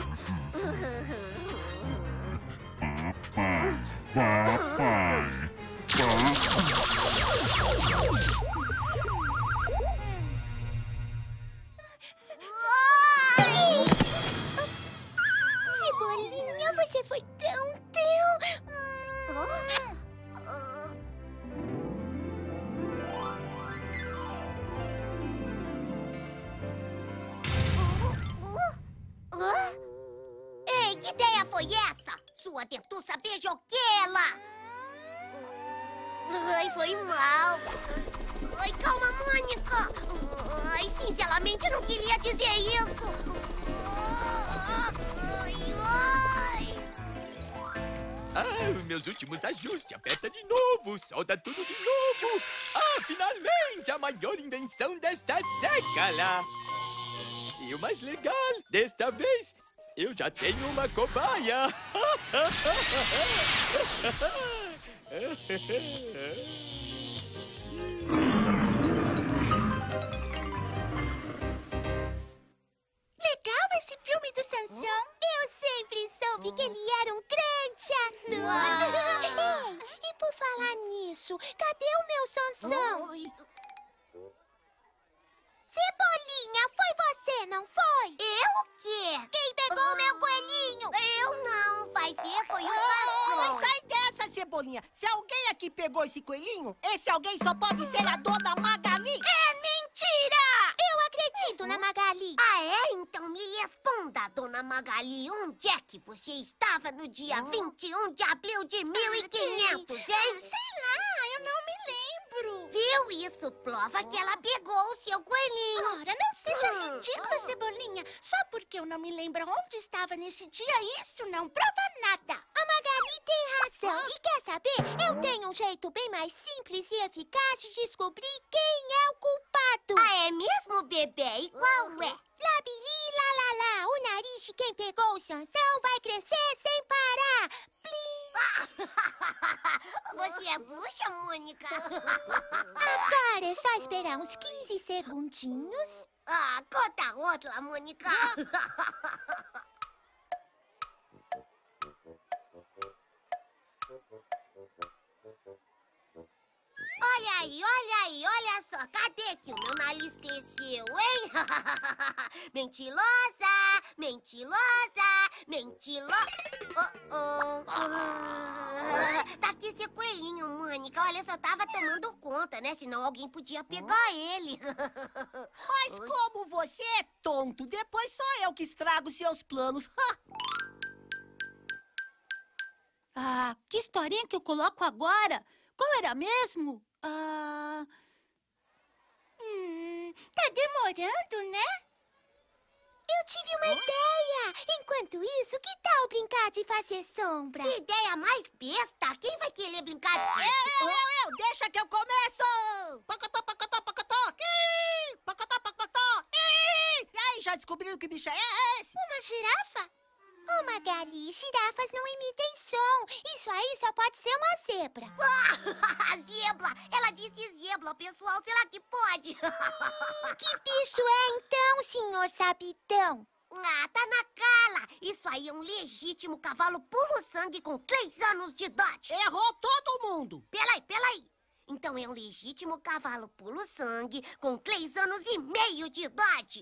Cebolinha, você foi tão, tão... Hum. Hã? Ei, que ideia foi essa? Sua dentuça beijoquela! Ai, foi mal. Ai, calma, Mônica. Ai, sinceramente, eu não queria dizer isso. Ai, ai. Ah, meus últimos ajustes. Aperta de novo. Solta tudo de novo. Ah, finalmente, a maior invenção desta século. E o mais legal, desta vez, eu já tenho uma cobaia. Legal esse filme do Sansão. Eu sempre soube que ele era um grande ator. Ei, e por falar nisso, cadê o meu Sansão? Cebolinha, foi você, não Mônicazinha, se alguém aqui pegou esse coelhinho, esse alguém só pode ser a dona Magali. É mentira! Eu acredito na Magali. Ah, é? Então me responda, dona Magali. Onde é que você estava no dia vinte e um de abril de mil e quinhentos, hein? Sei lá, eu não me lembro. Viu? Isso prova que ela pegou o seu coelhinho. Ora, não seja ridícula, Cebolinha. Só porque eu não me lembro onde estava nesse dia, isso não prova nada. A Magali tem razão. E quer saber? Eu tenho um jeito bem mais simples e eficaz de descobrir quem é o culpado. Ah, é mesmo, bebê? E qual é? Labili, lá, lá, lá. O nariz de quem pegou o Sansão vai crescer sem parar. Plim! Você é bruxa, Mônica? Agora é só esperar uns quinze segundinhos. Ah, conta outra, Mônica. Olha aí, olha aí, olha só. Cadê que o meu nariz cresceu, hein? Mentirosa, mentirosa, mentirosa. Oh, oh. Ah, tá aqui seu coelhinho, Mônica. Olha, eu só tava tomando conta, né? Senão alguém podia pegar ele. Mas como você é tonto, depois sou eu que estrago seus planos. Ah, que historinha que eu coloco agora? Qual era mesmo? Ah... Hum, tá demorando, né? Eu tive uma ideia! Enquanto isso, que tal brincar de fazer sombra? Que ideia mais besta! Quem vai querer brincar disso? Eu, eu, eu, eu! Deixa que eu começo! Pocotó, pocotó, pocotó! Ih! Pocotó, pocotó! Ih! E aí, já descobriram que bicho é esse? Uma girafa? Ô, Magali, girafas não emitem som. Isso aí só pode ser uma zebra. Ah, zebra! Ela disse zebra, pessoal. Será que pode? Hum, que bicho é então, senhor Sabidão? Ah, tá na cara. Isso aí é um legítimo cavalo pulo-sangue com três anos de idade. Errou todo mundo. Peraí, peraí. Então é um legítimo cavalo pulo-sangue com três anos e meio de idade.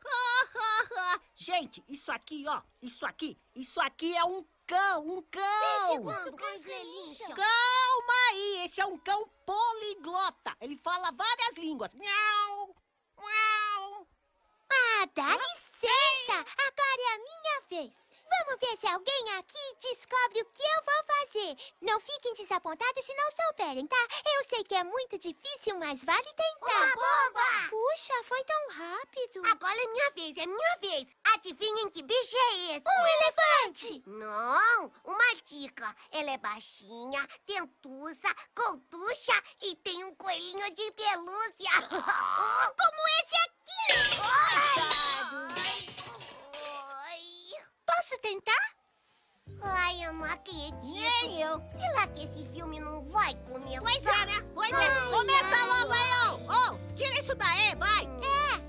Gente, isso aqui, ó, isso aqui, isso aqui é um cão, um cão. Calma aí, esse é um cão poliglota. Ele fala várias línguas. Miau, miau. Ah, dá licença, agora é a minha vez. Vamos ver se alguém aqui descobre o que eu vou fazer. Não fiquem desapontados se não souberem, tá? Eu sei que é muito difícil, mas vale tentar. Uma bomba! Puxa, foi tão rápido. Agora é minha vez, é minha vez. Adivinhem que bicho é esse? Um elefante! Não, uma dica. Ela é baixinha, dentuça, coltucha e tem um coelhinho de pelúcia. Como esse aqui! Ai, Posso tentar? Ai, eu não acredito. Nem eu. Será que esse filme não vai começar? Pois é, né? Pois é. Começa ai, logo aí, ó. Ó, tira isso daí, vai. É.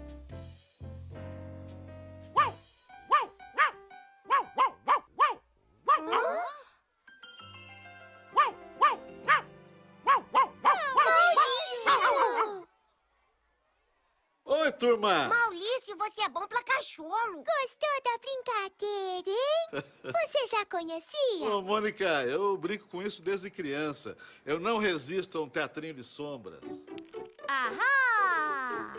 Oi, turma! Maurício, você é bom pra cachorro. Gostou da brincadeira, hein? Você já conhecia? Ô, Mônica, eu brinco com isso desde criança. Eu não resisto a um teatrinho de sombras. Ahá!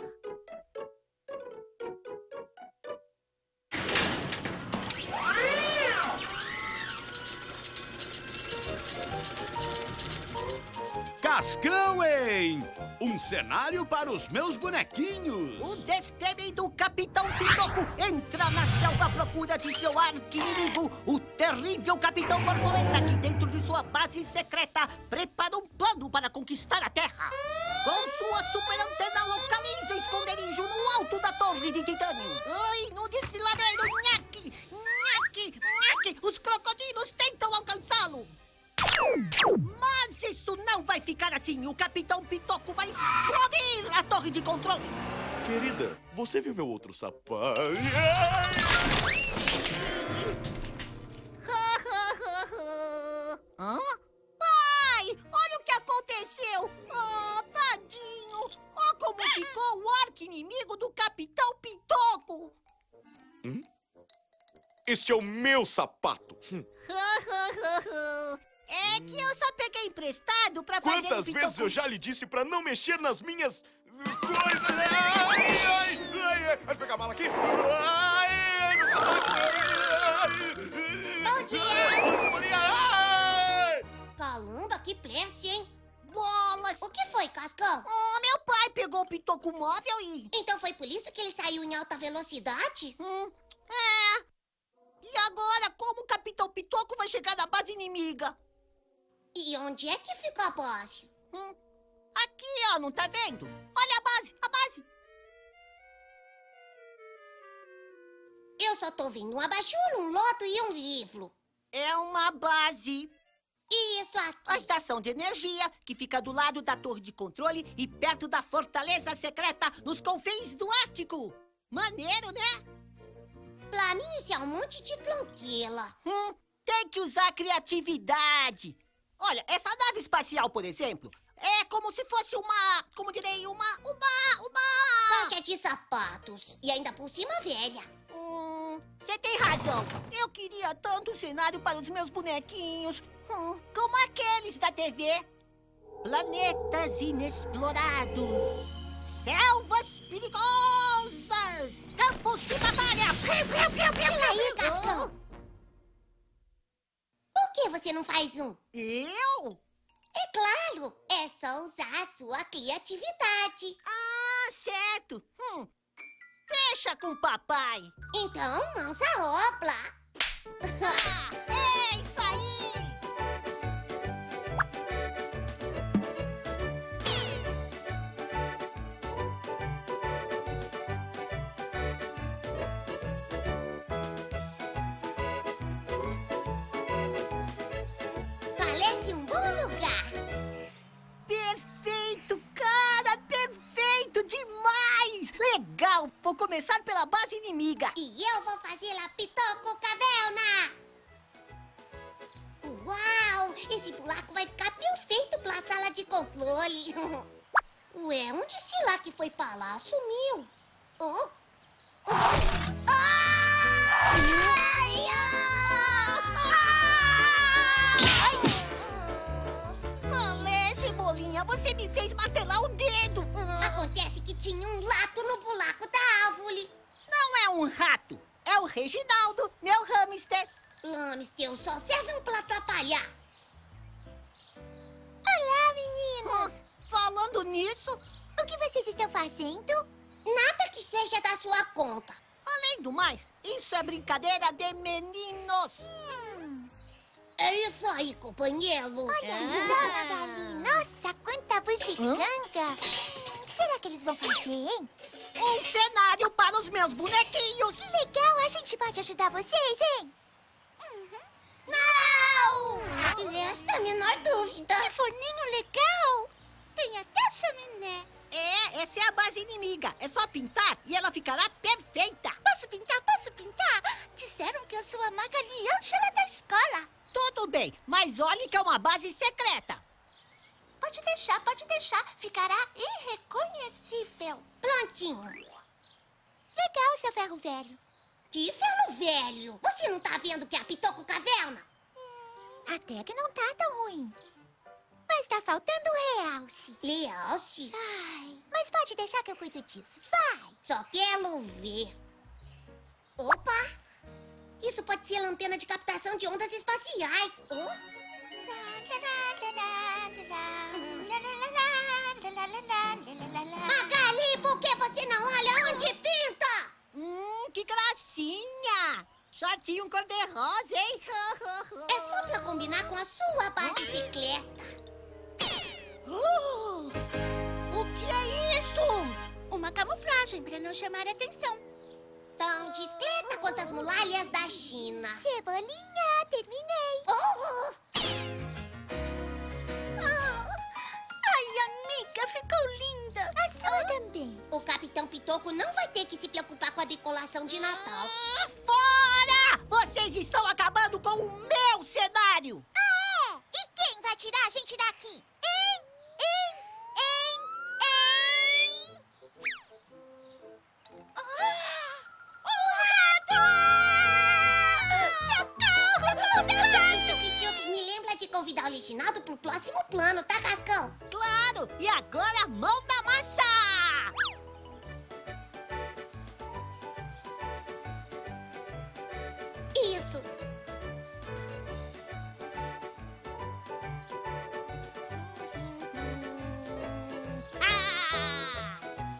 Cascão em um cenário para os meus bonequinhos. O destemido Capitão Pitoco entra na selva à procura de seu arqui-inimigo, o terrível Capitão Borboleta, que dentro de sua base secreta prepara um plano para conquistar a Terra. Com sua super antena localiza esconderijo no alto da torre de titânio. Ai, no desfiladeiro, nhaque, nhaque, nhaque, os crocodilos tentam alcançá-lo. Mas isso não vai ficar assim. O Capitão Pitoco vai explodir a torre de controle. Querida, você viu meu outro sapato? Hã? Pai, olha o que aconteceu. Oh, tadinho. Oh, como ficou o arqui-inimigo do Capitão Pitoco. Hum? Este é o meu sapato. Hum. É que eu só peguei emprestado pra fazer... Quantas um vezes pitoco- eu já lhe disse pra não mexer nas minhas coisas? Ai, ai, ai, ai. Pode pegar a mala aqui? Ai, ai, meu casaco. Bom dia! Cebolinha, ai. Caramba, que pressa, hein? Bolas! O que foi, Cascão? Oh, meu pai pegou o pitoco móvel e... Então foi por isso que ele saiu em alta velocidade? Hum, é. E agora, como o Capitão Pitoco vai chegar na base inimiga? E onde é que fica a base? Hum, aqui, ó, não tá vendo? Olha a base, a base. Eu só tô vendo um abajur, um loto e um livro. É uma base. E isso aqui? A estação de energia, que fica do lado da torre de controle e perto da fortaleza secreta nos confins do Ártico. Maneiro, né? Pra mim, isso é um monte de tranquila. Hum, tem que usar criatividade. Olha, essa nave espacial, por exemplo, é como se fosse uma... Como direi, uma... Uma... Uma... Caixa de sapatos. E ainda por cima, velha. Hum, você tem razão. Eu queria tanto um cenário para os meus bonequinhos. Hum, como aqueles da T V. Planetas inexplorados. Selvas perigosas. Campos de batalha. Peraí, Cascão. Por que você não faz um? Eu? É claro. É só usar a sua criatividade. Ah, certo. Hum, deixa com o papai. Então, mãos à obra. É isso aí. Parece um bom lugar. Perfeito, cara, perfeito demais! Legal, vou começar pela base inimiga. E eu vou fazer a Pitoco Caverna. Uau, esse buraco vai ficar perfeito pra sala de controle. Ué, onde esse lá que foi pra lá sumiu? Oh? Oh? Ai, Olé, Cebolinha, você me fez martelar o dedo. Acontece que tinha um lato no buraco da árvore. Não é um rato, é o Reginaldo, meu hamster. Hamster só servem pra atrapalhar. Olá, meninos! Oh, falando nisso, o que vocês estão fazendo? Nada que seja da sua conta. Além do mais, isso é brincadeira de meninos. Hum. É isso aí, companheiro. Olha Ah. só, Magali. Nossa, quanta bugiganga. O que será que eles vão fazer, hein? Um cenário para os meus bonequinhos. Que legal, a gente pode ajudar vocês, hein? Não! Resta a menor dúvida. Que forninho legal. Tem até chaminé. É, essa é a base inimiga. É só pintar e ela ficará perfeita. Posso pintar? Posso pintar? Disseram que eu sou a Magali Ângela da escola. Tudo bem, mas olhe que é uma base secreta. Pode deixar, pode deixar. Ficará irreconhecível. Prontinho. Legal, seu ferro velho. Que ferro velho. Você não tá vendo que é a Pitoco Caverna? Hum, até que não tá tão ruim. Mas tá faltando realce. Realce? Ai, mas pode deixar que eu cuido disso. Vai. Só quero ver. Opa! Isso pode ser a antena de captação de ondas espaciais. Oh? Magali, por que você não olha onde pinta? Hum, que gracinha! Só tinha um cor-de-rosa, hein? É só pra combinar com a sua base secreta. Oh, o que é isso? Uma camuflagem pra não chamar atenção. Tão discreta quanto as muralhas da China. Cebolinha, terminei. Oh, oh. Ai, amiga, ficou linda. A sua também. O Capitão Pitoco não vai ter que se preocupar com a decoração de Natal. Ah, fora! Vocês estão acabando com o meu cenário. Ah, é? E quem vai tirar a gente daqui? Hein? Hein? Hein? Hein? Ah! O rato! Socorro! Tchuki, tchuki, tchuki, me lembra de convidar me dar o original pro próximo plano, tá, Cascão? Claro! E agora, mão da massa! Isso! Ah!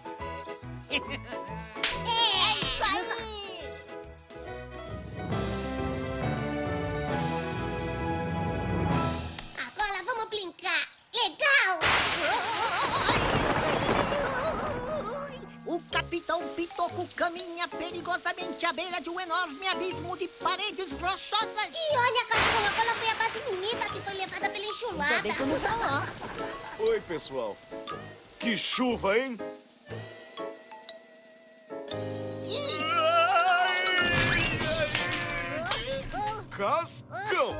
É isso aí! Agora vamos brincar! Legal! O Capitão Pitoco caminha perigosamente à beira de um enorme abismo de paredes rochosas. E olha, Cascão, agora foi a base inimiga que foi levada pela enxurrada. Também como tá lá. Oi, pessoal. Que chuva, hein? Cascão!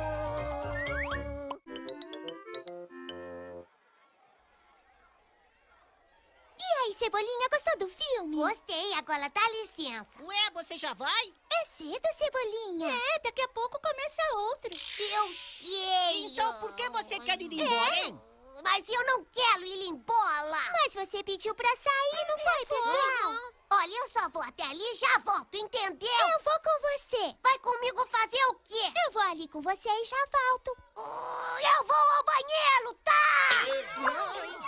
E aí, Cebolinha, gostou do filme? Gostei, agora dá licença. Ué, você já vai? É cedo, Cebolinha. É, daqui a pouco começa outro. Eu sei. Então por que você quer ir embora, hein? Mas eu não quero ir embora. Mas você pediu pra sair, não foi, pessoal? Olha, eu só vou até ali e já volto, entendeu? Eu vou com você. Vai comigo fazer o quê? Eu vou ali com você e já volto. Uh, eu vou ao banheiro, tá?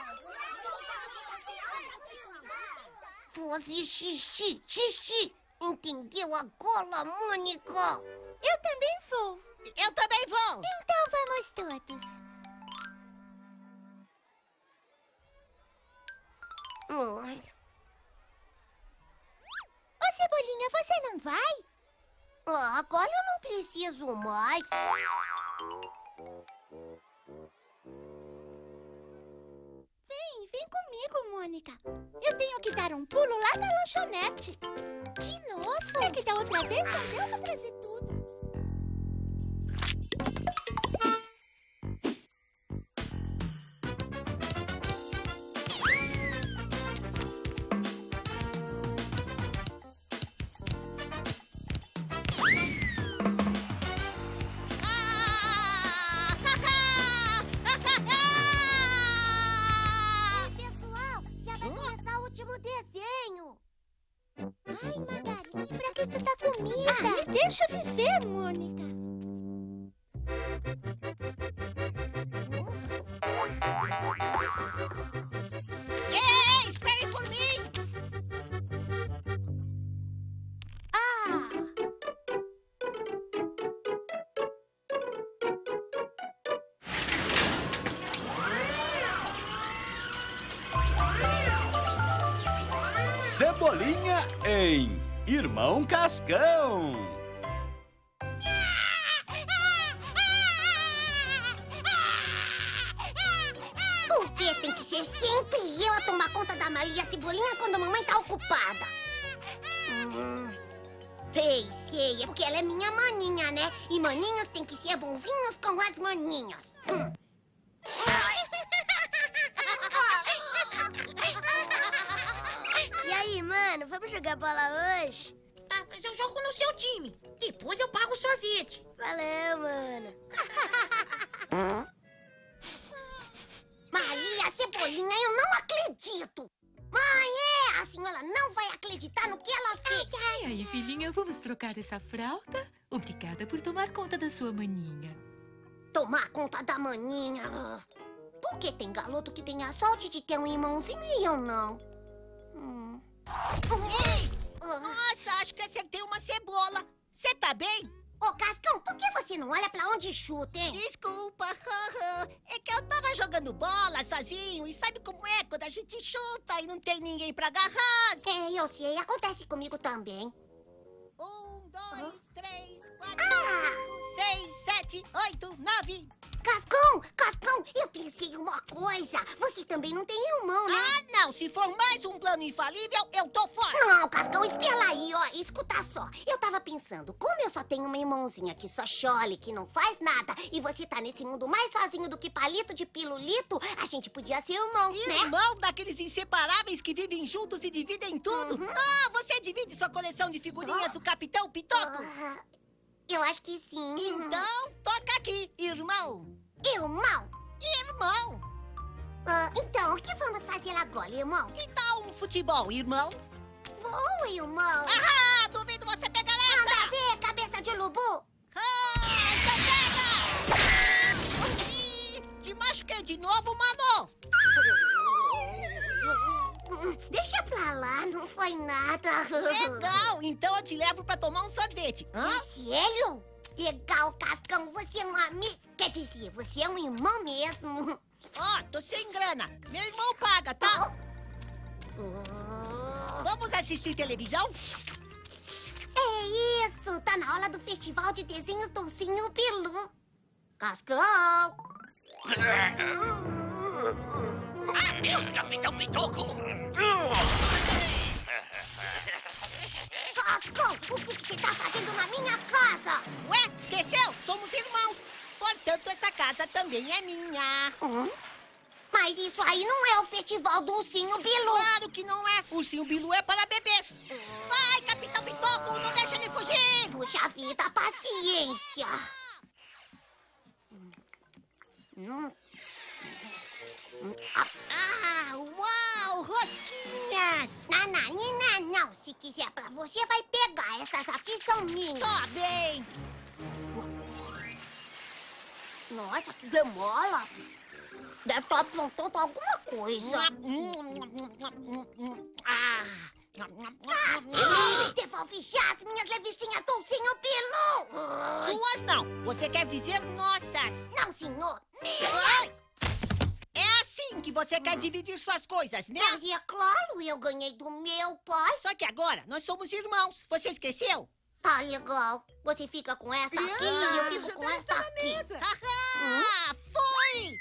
Fazer xixi, xixi. Entendeu agora, Mônica? Eu também vou. Eu também vou. Então vamos todos. Ai. Ô, Cebolinha, você não vai? Ah, agora eu não preciso mais. Vem, vem comigo, Mônica. Eu tenho que dar um pulo lá na lanchonete. De novo? É que da outra vez não deu pra trazer tudo. Deixa viver, Mônica. Ei, espere por mim! Ah! Cebolinha em Irmão Cascão. Por que tem que ser sempre eu a tomar conta da Maria Cebolinha quando a mamãe tá ocupada? Hum, sei, sei. É porque ela é minha maninha, né? E maninhos tem que ser bonzinhos com as maninhas. Hum. E aí, mano, vamos jogar bola hoje? Ah, mas eu jogo no seu time. Depois eu pago o sorvete. Valeu, mano. Maria Cebolinha, eu não acredito. Mãe, é, a senhora não vai acreditar no que ela fez. E aí, filhinha, vamos trocar essa fralda? Obrigada por tomar conta da sua maninha. Tomar conta da maninha? Por que tem garoto que tem a sorte de ter um irmãozinho e eu não? Hum. Ei! Nossa, acho que acertei uma cebola. Você tá bem? Ô, Cascão, por que você não olha pra onde chuta, hein? Desculpa. É que eu tava jogando bola sozinho. E sabe como é quando a gente chuta e não tem ninguém pra agarrar? É, eu sei. Acontece comigo também. Um, dois, três, quatro, cinco, seis, sete, oito, nove... Cascão, Cascão, eu pensei em uma coisa. Você também não tem irmão, né? Ah, não. Se for mais um plano infalível, eu tô fora. Não, Cascão, espera aí, ó. Escuta só. Eu tava pensando, como eu só tenho uma irmãozinha que só chole, que não faz nada, e você tá nesse mundo mais sozinho do que palito de pirulito, a gente podia ser irmão, né? Irmão daqueles inseparáveis que vivem juntos e dividem tudo? Uhum. Ah, você divide sua coleção de figurinhas oh. do Capitão Pitoco? Uh, eu acho que sim. Então, toca aqui, irmão. Irmão? Irmão? Ah, então, o que vamos fazer agora, irmão? Que tal um futebol, irmão? Boa, irmão. Ah, duvido você pegar essa. Manda ver, cabeça de urubu. Ah, então pega! Te machuquei de novo, mano. Deixa pra lá, não foi nada. Legal, então eu te levo pra tomar um sorvete. Hã? Sério? Legal, Cascão, você é um amigo. Quer dizer, você é um irmão mesmo. Ó, oh, tô sem grana. Meu irmão paga, tá? Oh. Vamos assistir televisão? É isso, tá na hora do Festival de Desenhos do Ursinho Bilu. Cascão! Adeus, Capitão Pitoco! Cascão, o que que você tá fazendo na minha casa? Ué, esqueceu? Somos irmãos. Portanto, essa casa também é minha. Hum? Mas isso aí não é o Festival do Ursinho Bilu. Claro que não é. O Ursinho Bilu é para bebês. Vai, Capitão Pitoco, não deixa ele fugir. Puxa vida, paciência. Hum. Ah, uau, rosquinhas. Não, não, não, não. Se quiser pra você, vai pegar. Essas aqui são minhas. Tá bem. Nossa, que demola. Deve estar aprontando alguma coisa. Ah. Ah, devolve já as minhas revistinhas do Ursinho Bilu. Suas não. Você quer dizer nossas. Não, senhor. Minhas. É assim que você quer dividir suas coisas, né? Mas é claro, eu ganhei do meu pai. Só que agora nós somos irmãos. Você esqueceu? Tá legal. Você fica com esta aqui e eu fico com esta aqui. Ah, foi!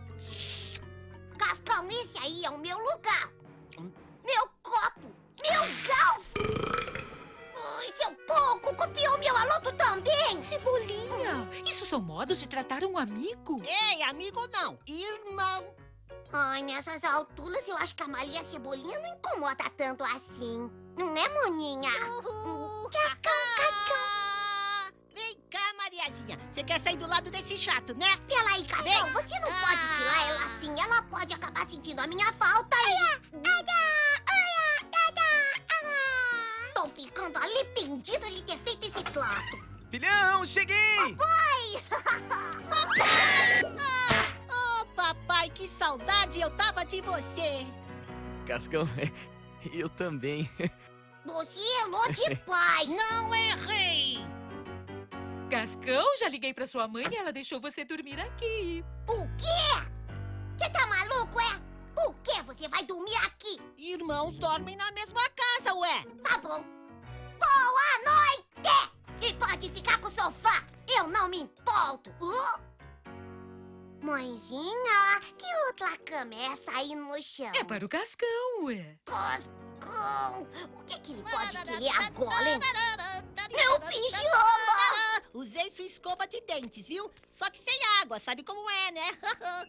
Cascão, esse aí é o meu lugar. Meu copo. Meu galfo. Ai, seu pouco, copiou meu aloto também. Cebolinha, isso são modos de tratar um amigo? Ei, amigo não, irmão. Ai, nessas alturas eu acho que a Maria Cebolinha não incomoda tanto assim. Não é, Moninha? Uhul. Ah, vem cá, Mariazinha. Você quer sair do lado desse chato, né? Peraí, Cascão, você não ah. pode tirar ela assim. Ela pode acabar sentindo a minha falta aí. Tô ficando arrependido de ter feito esse trato. Filhão, cheguei! Papai! Papai! Oh, papai, que saudade eu tava de você. Cascão, eu também. Você errou de pai. Não errei. Cascão, já liguei pra sua mãe e ela deixou você dormir aqui. O quê? Você tá maluco, é? Por que você vai dormir aqui? Irmãos dormem na mesma casa, ué. Tá bom. Boa noite! E pode ficar com o sofá. Eu não me importo. Uh? Mãezinha, que outra cama é essa aí no chão? É para o Cascão, ué. Cascão! O que que ele pode querer agora, hein? Meu pijama! Usei sua escova de dentes, viu? Só que sem água, sabe como é, né?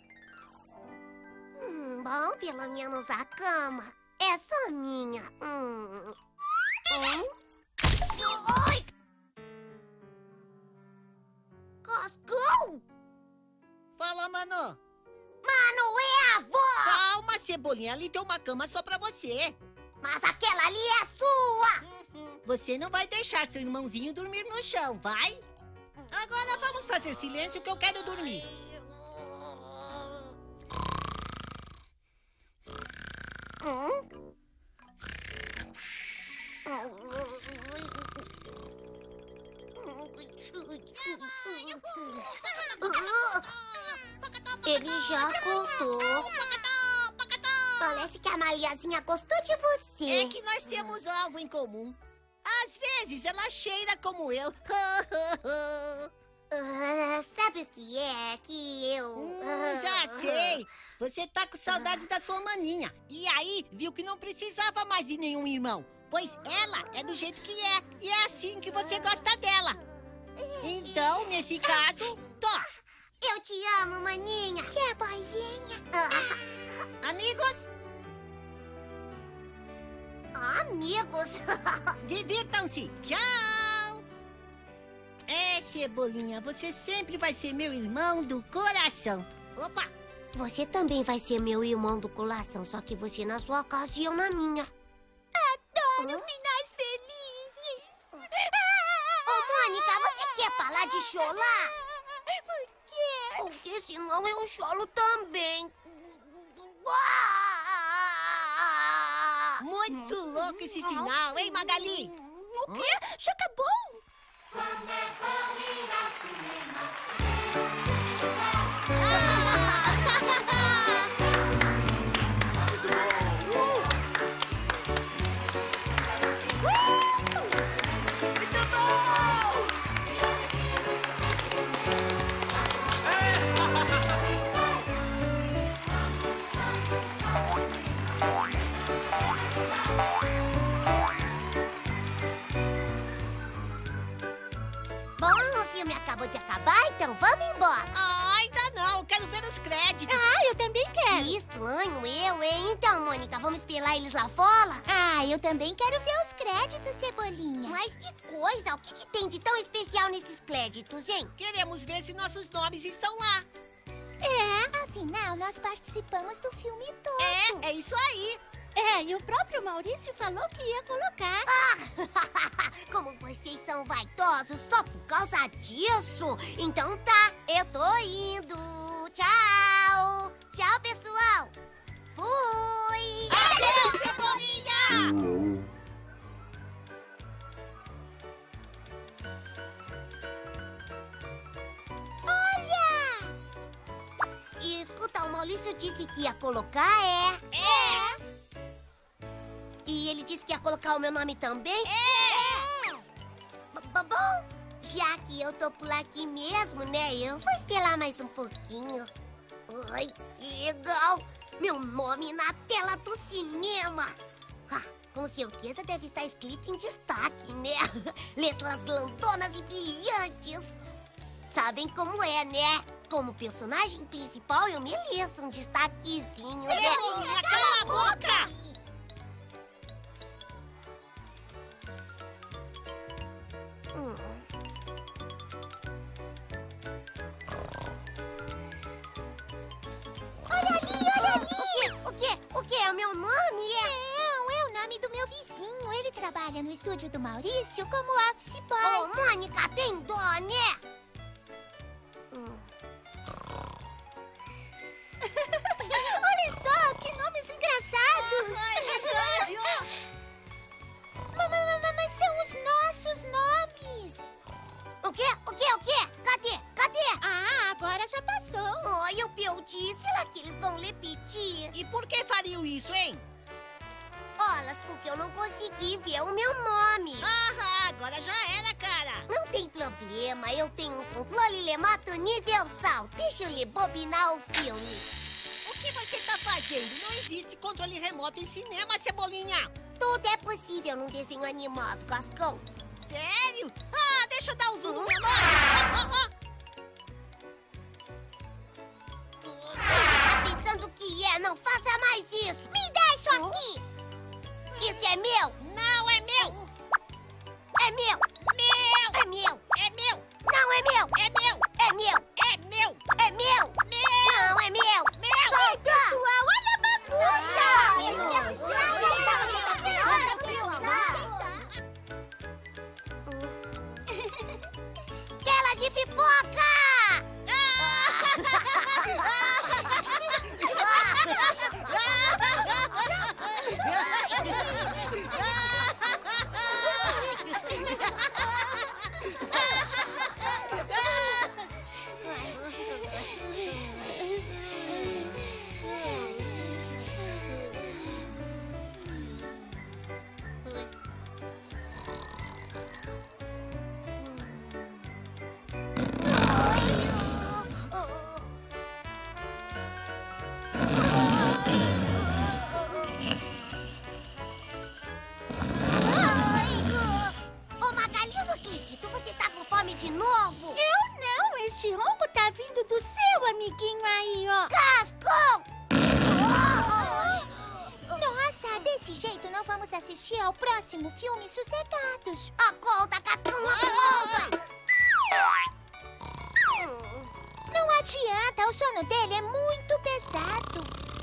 hum, bom, pelo menos a cama é só minha. Hum. Hum? Ai! Cascão! Fala, Mano. Mano, é a avó! Calma, Cebolinha. Ali tem uma cama só pra você. Mas aquela ali é sua! Uhum. Você não vai deixar seu irmãozinho dormir no chão, vai? Agora vamos fazer silêncio que eu quero dormir. Hum? Ele já acordou. Parece que a Mariazinha gostou de você. É que nós temos algo em comum. Às vezes ela cheira como eu. Ah, sabe o que é? Que eu... Hum, já sei. Você tá com saudade da sua maninha. E aí, viu que não precisava mais de nenhum irmão. Pois ela é do jeito que é. E é assim que você gosta dela. Então, nesse caso, tó. Eu te amo, maninha. Cebolinha. Ah. Amigos? Amigos? Divirtam-se. Tchau. Esse Cebolinha. Você sempre vai ser meu irmão do coração. Opa! Você também vai ser meu irmão do coração, só que você na sua casa e eu na minha. Adoro Hã? finais felizes. Ô, Mônica, você quer parar de chorar? Por quê? Porque senão eu choro também. Muito louco esse final, hein, Magali? O quê? Já acabou? Como é bom ir ao cinema. Bom, o filme acabou de acabar, então vamos embora. Ah, ainda não. Quero ver os créditos. Ah, eu também quero. Que estranho, eu, hein? Então, Mônica, vamos esperar eles lá fora? Ah, eu também quero ver os créditos, Cebolinha. Mas que coisa! O que, que tem de tão especial nesses créditos, hein? Queremos ver se nossos nomes estão lá. É, afinal, nós participamos do filme todo. É, é isso aí. É, e o próprio Maurício falou que ia colocar. Ah, como vocês são vaidosos só por causa disso? Então tá, eu tô indo. Tchau. Tchau, pessoal. Fui. Adeus, Cebolinha! Olha! E escuta, o Maurício disse que ia colocar, é? É! E ele disse que ia colocar o meu nome também? É! B- Bom, já que eu tô por aqui mesmo, né? Eu vou esperar mais um pouquinho. Ai, que legal! Meu nome na tela do cinema! Ah, com certeza deve estar escrito em destaque, né? Letras grandonas e brilhantes. Sabem como é, né? Como personagem principal, eu mereço um destaquezinho, né? Cebolinha, cala a boca! Hum. Olha ali, olha ali! O quê? O quê? É o meu nome? É? Não, é o nome do meu vizinho. Ele trabalha no estúdio do Maurício como office boy. Ô, Mônica, tem dó, né? Hum. Olha só, que nomes engraçados! Ah, é verdade, ó! Mas, mas, mas são os nossos nomes! O quê? O quê? O quê? Cadê? Cadê? Ah, agora já passou. Oi, o Pioti, será que eles vão repetir? E por que fariam isso, hein? Olas, porque eu não consegui ver o meu nome. Ah, agora já era, cara. Não tem problema, eu tenho um controle remoto nível sal. Deixa eu rebobinar o filme. O que você tá fazendo? Não existe controle remoto em cinema, Cebolinha. Tudo é possível num desenho animado, Cascão. Sério? Ah, deixa eu dar um zoom no meu nome. Ah, ah, ah. O que você tá pensando que é? Não faça mais isso. Me dá isso aqui! Isso é meu? Não, é meu. É meu. Meu. É meu. É meu. Não é meu. É meu. É meu. É meu. É meu. Meu. Não é meu. Meu. Solta. Pessoal, olha a bagunça! Tela de pipoca! Ô, Magali, eu não acredito. Você tá com fome de novo? Eu não, esse ronco tá vindo do seu amiguinho aí, ó. Cascão! Nossa, desse jeito não vamos assistir ao próximo filme sossegados. Acorda, Cascão, acorda! adianta, o sono dele é muito pesado.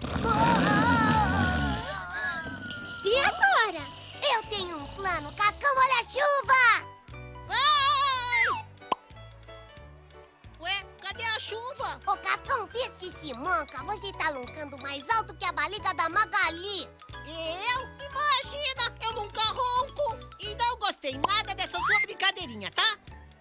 E agora? Eu tenho um plano, Cascão Molha-Chuva! Ai! Ué, cadê a chuva? Ô, Cascão, vê se se manca. Você tá roncando mais alto que a barriga da Magali. Eu? Imagina, eu nunca ronco. E não gostei nada dessa sua brincadeirinha, tá?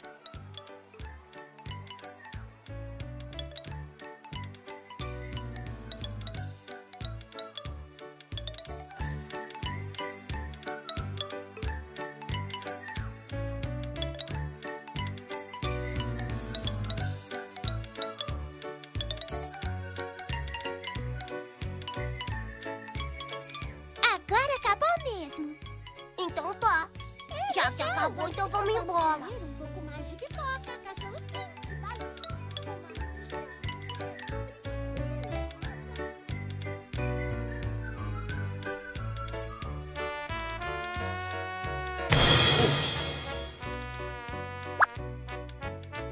Agora acabou mesmo. Então tá. Já que acabou, então vamos embora. Um pouco mais de pipoca, cachorro quente,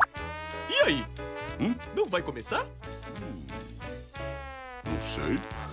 E aí? Hum? Não vai começar? Não sei.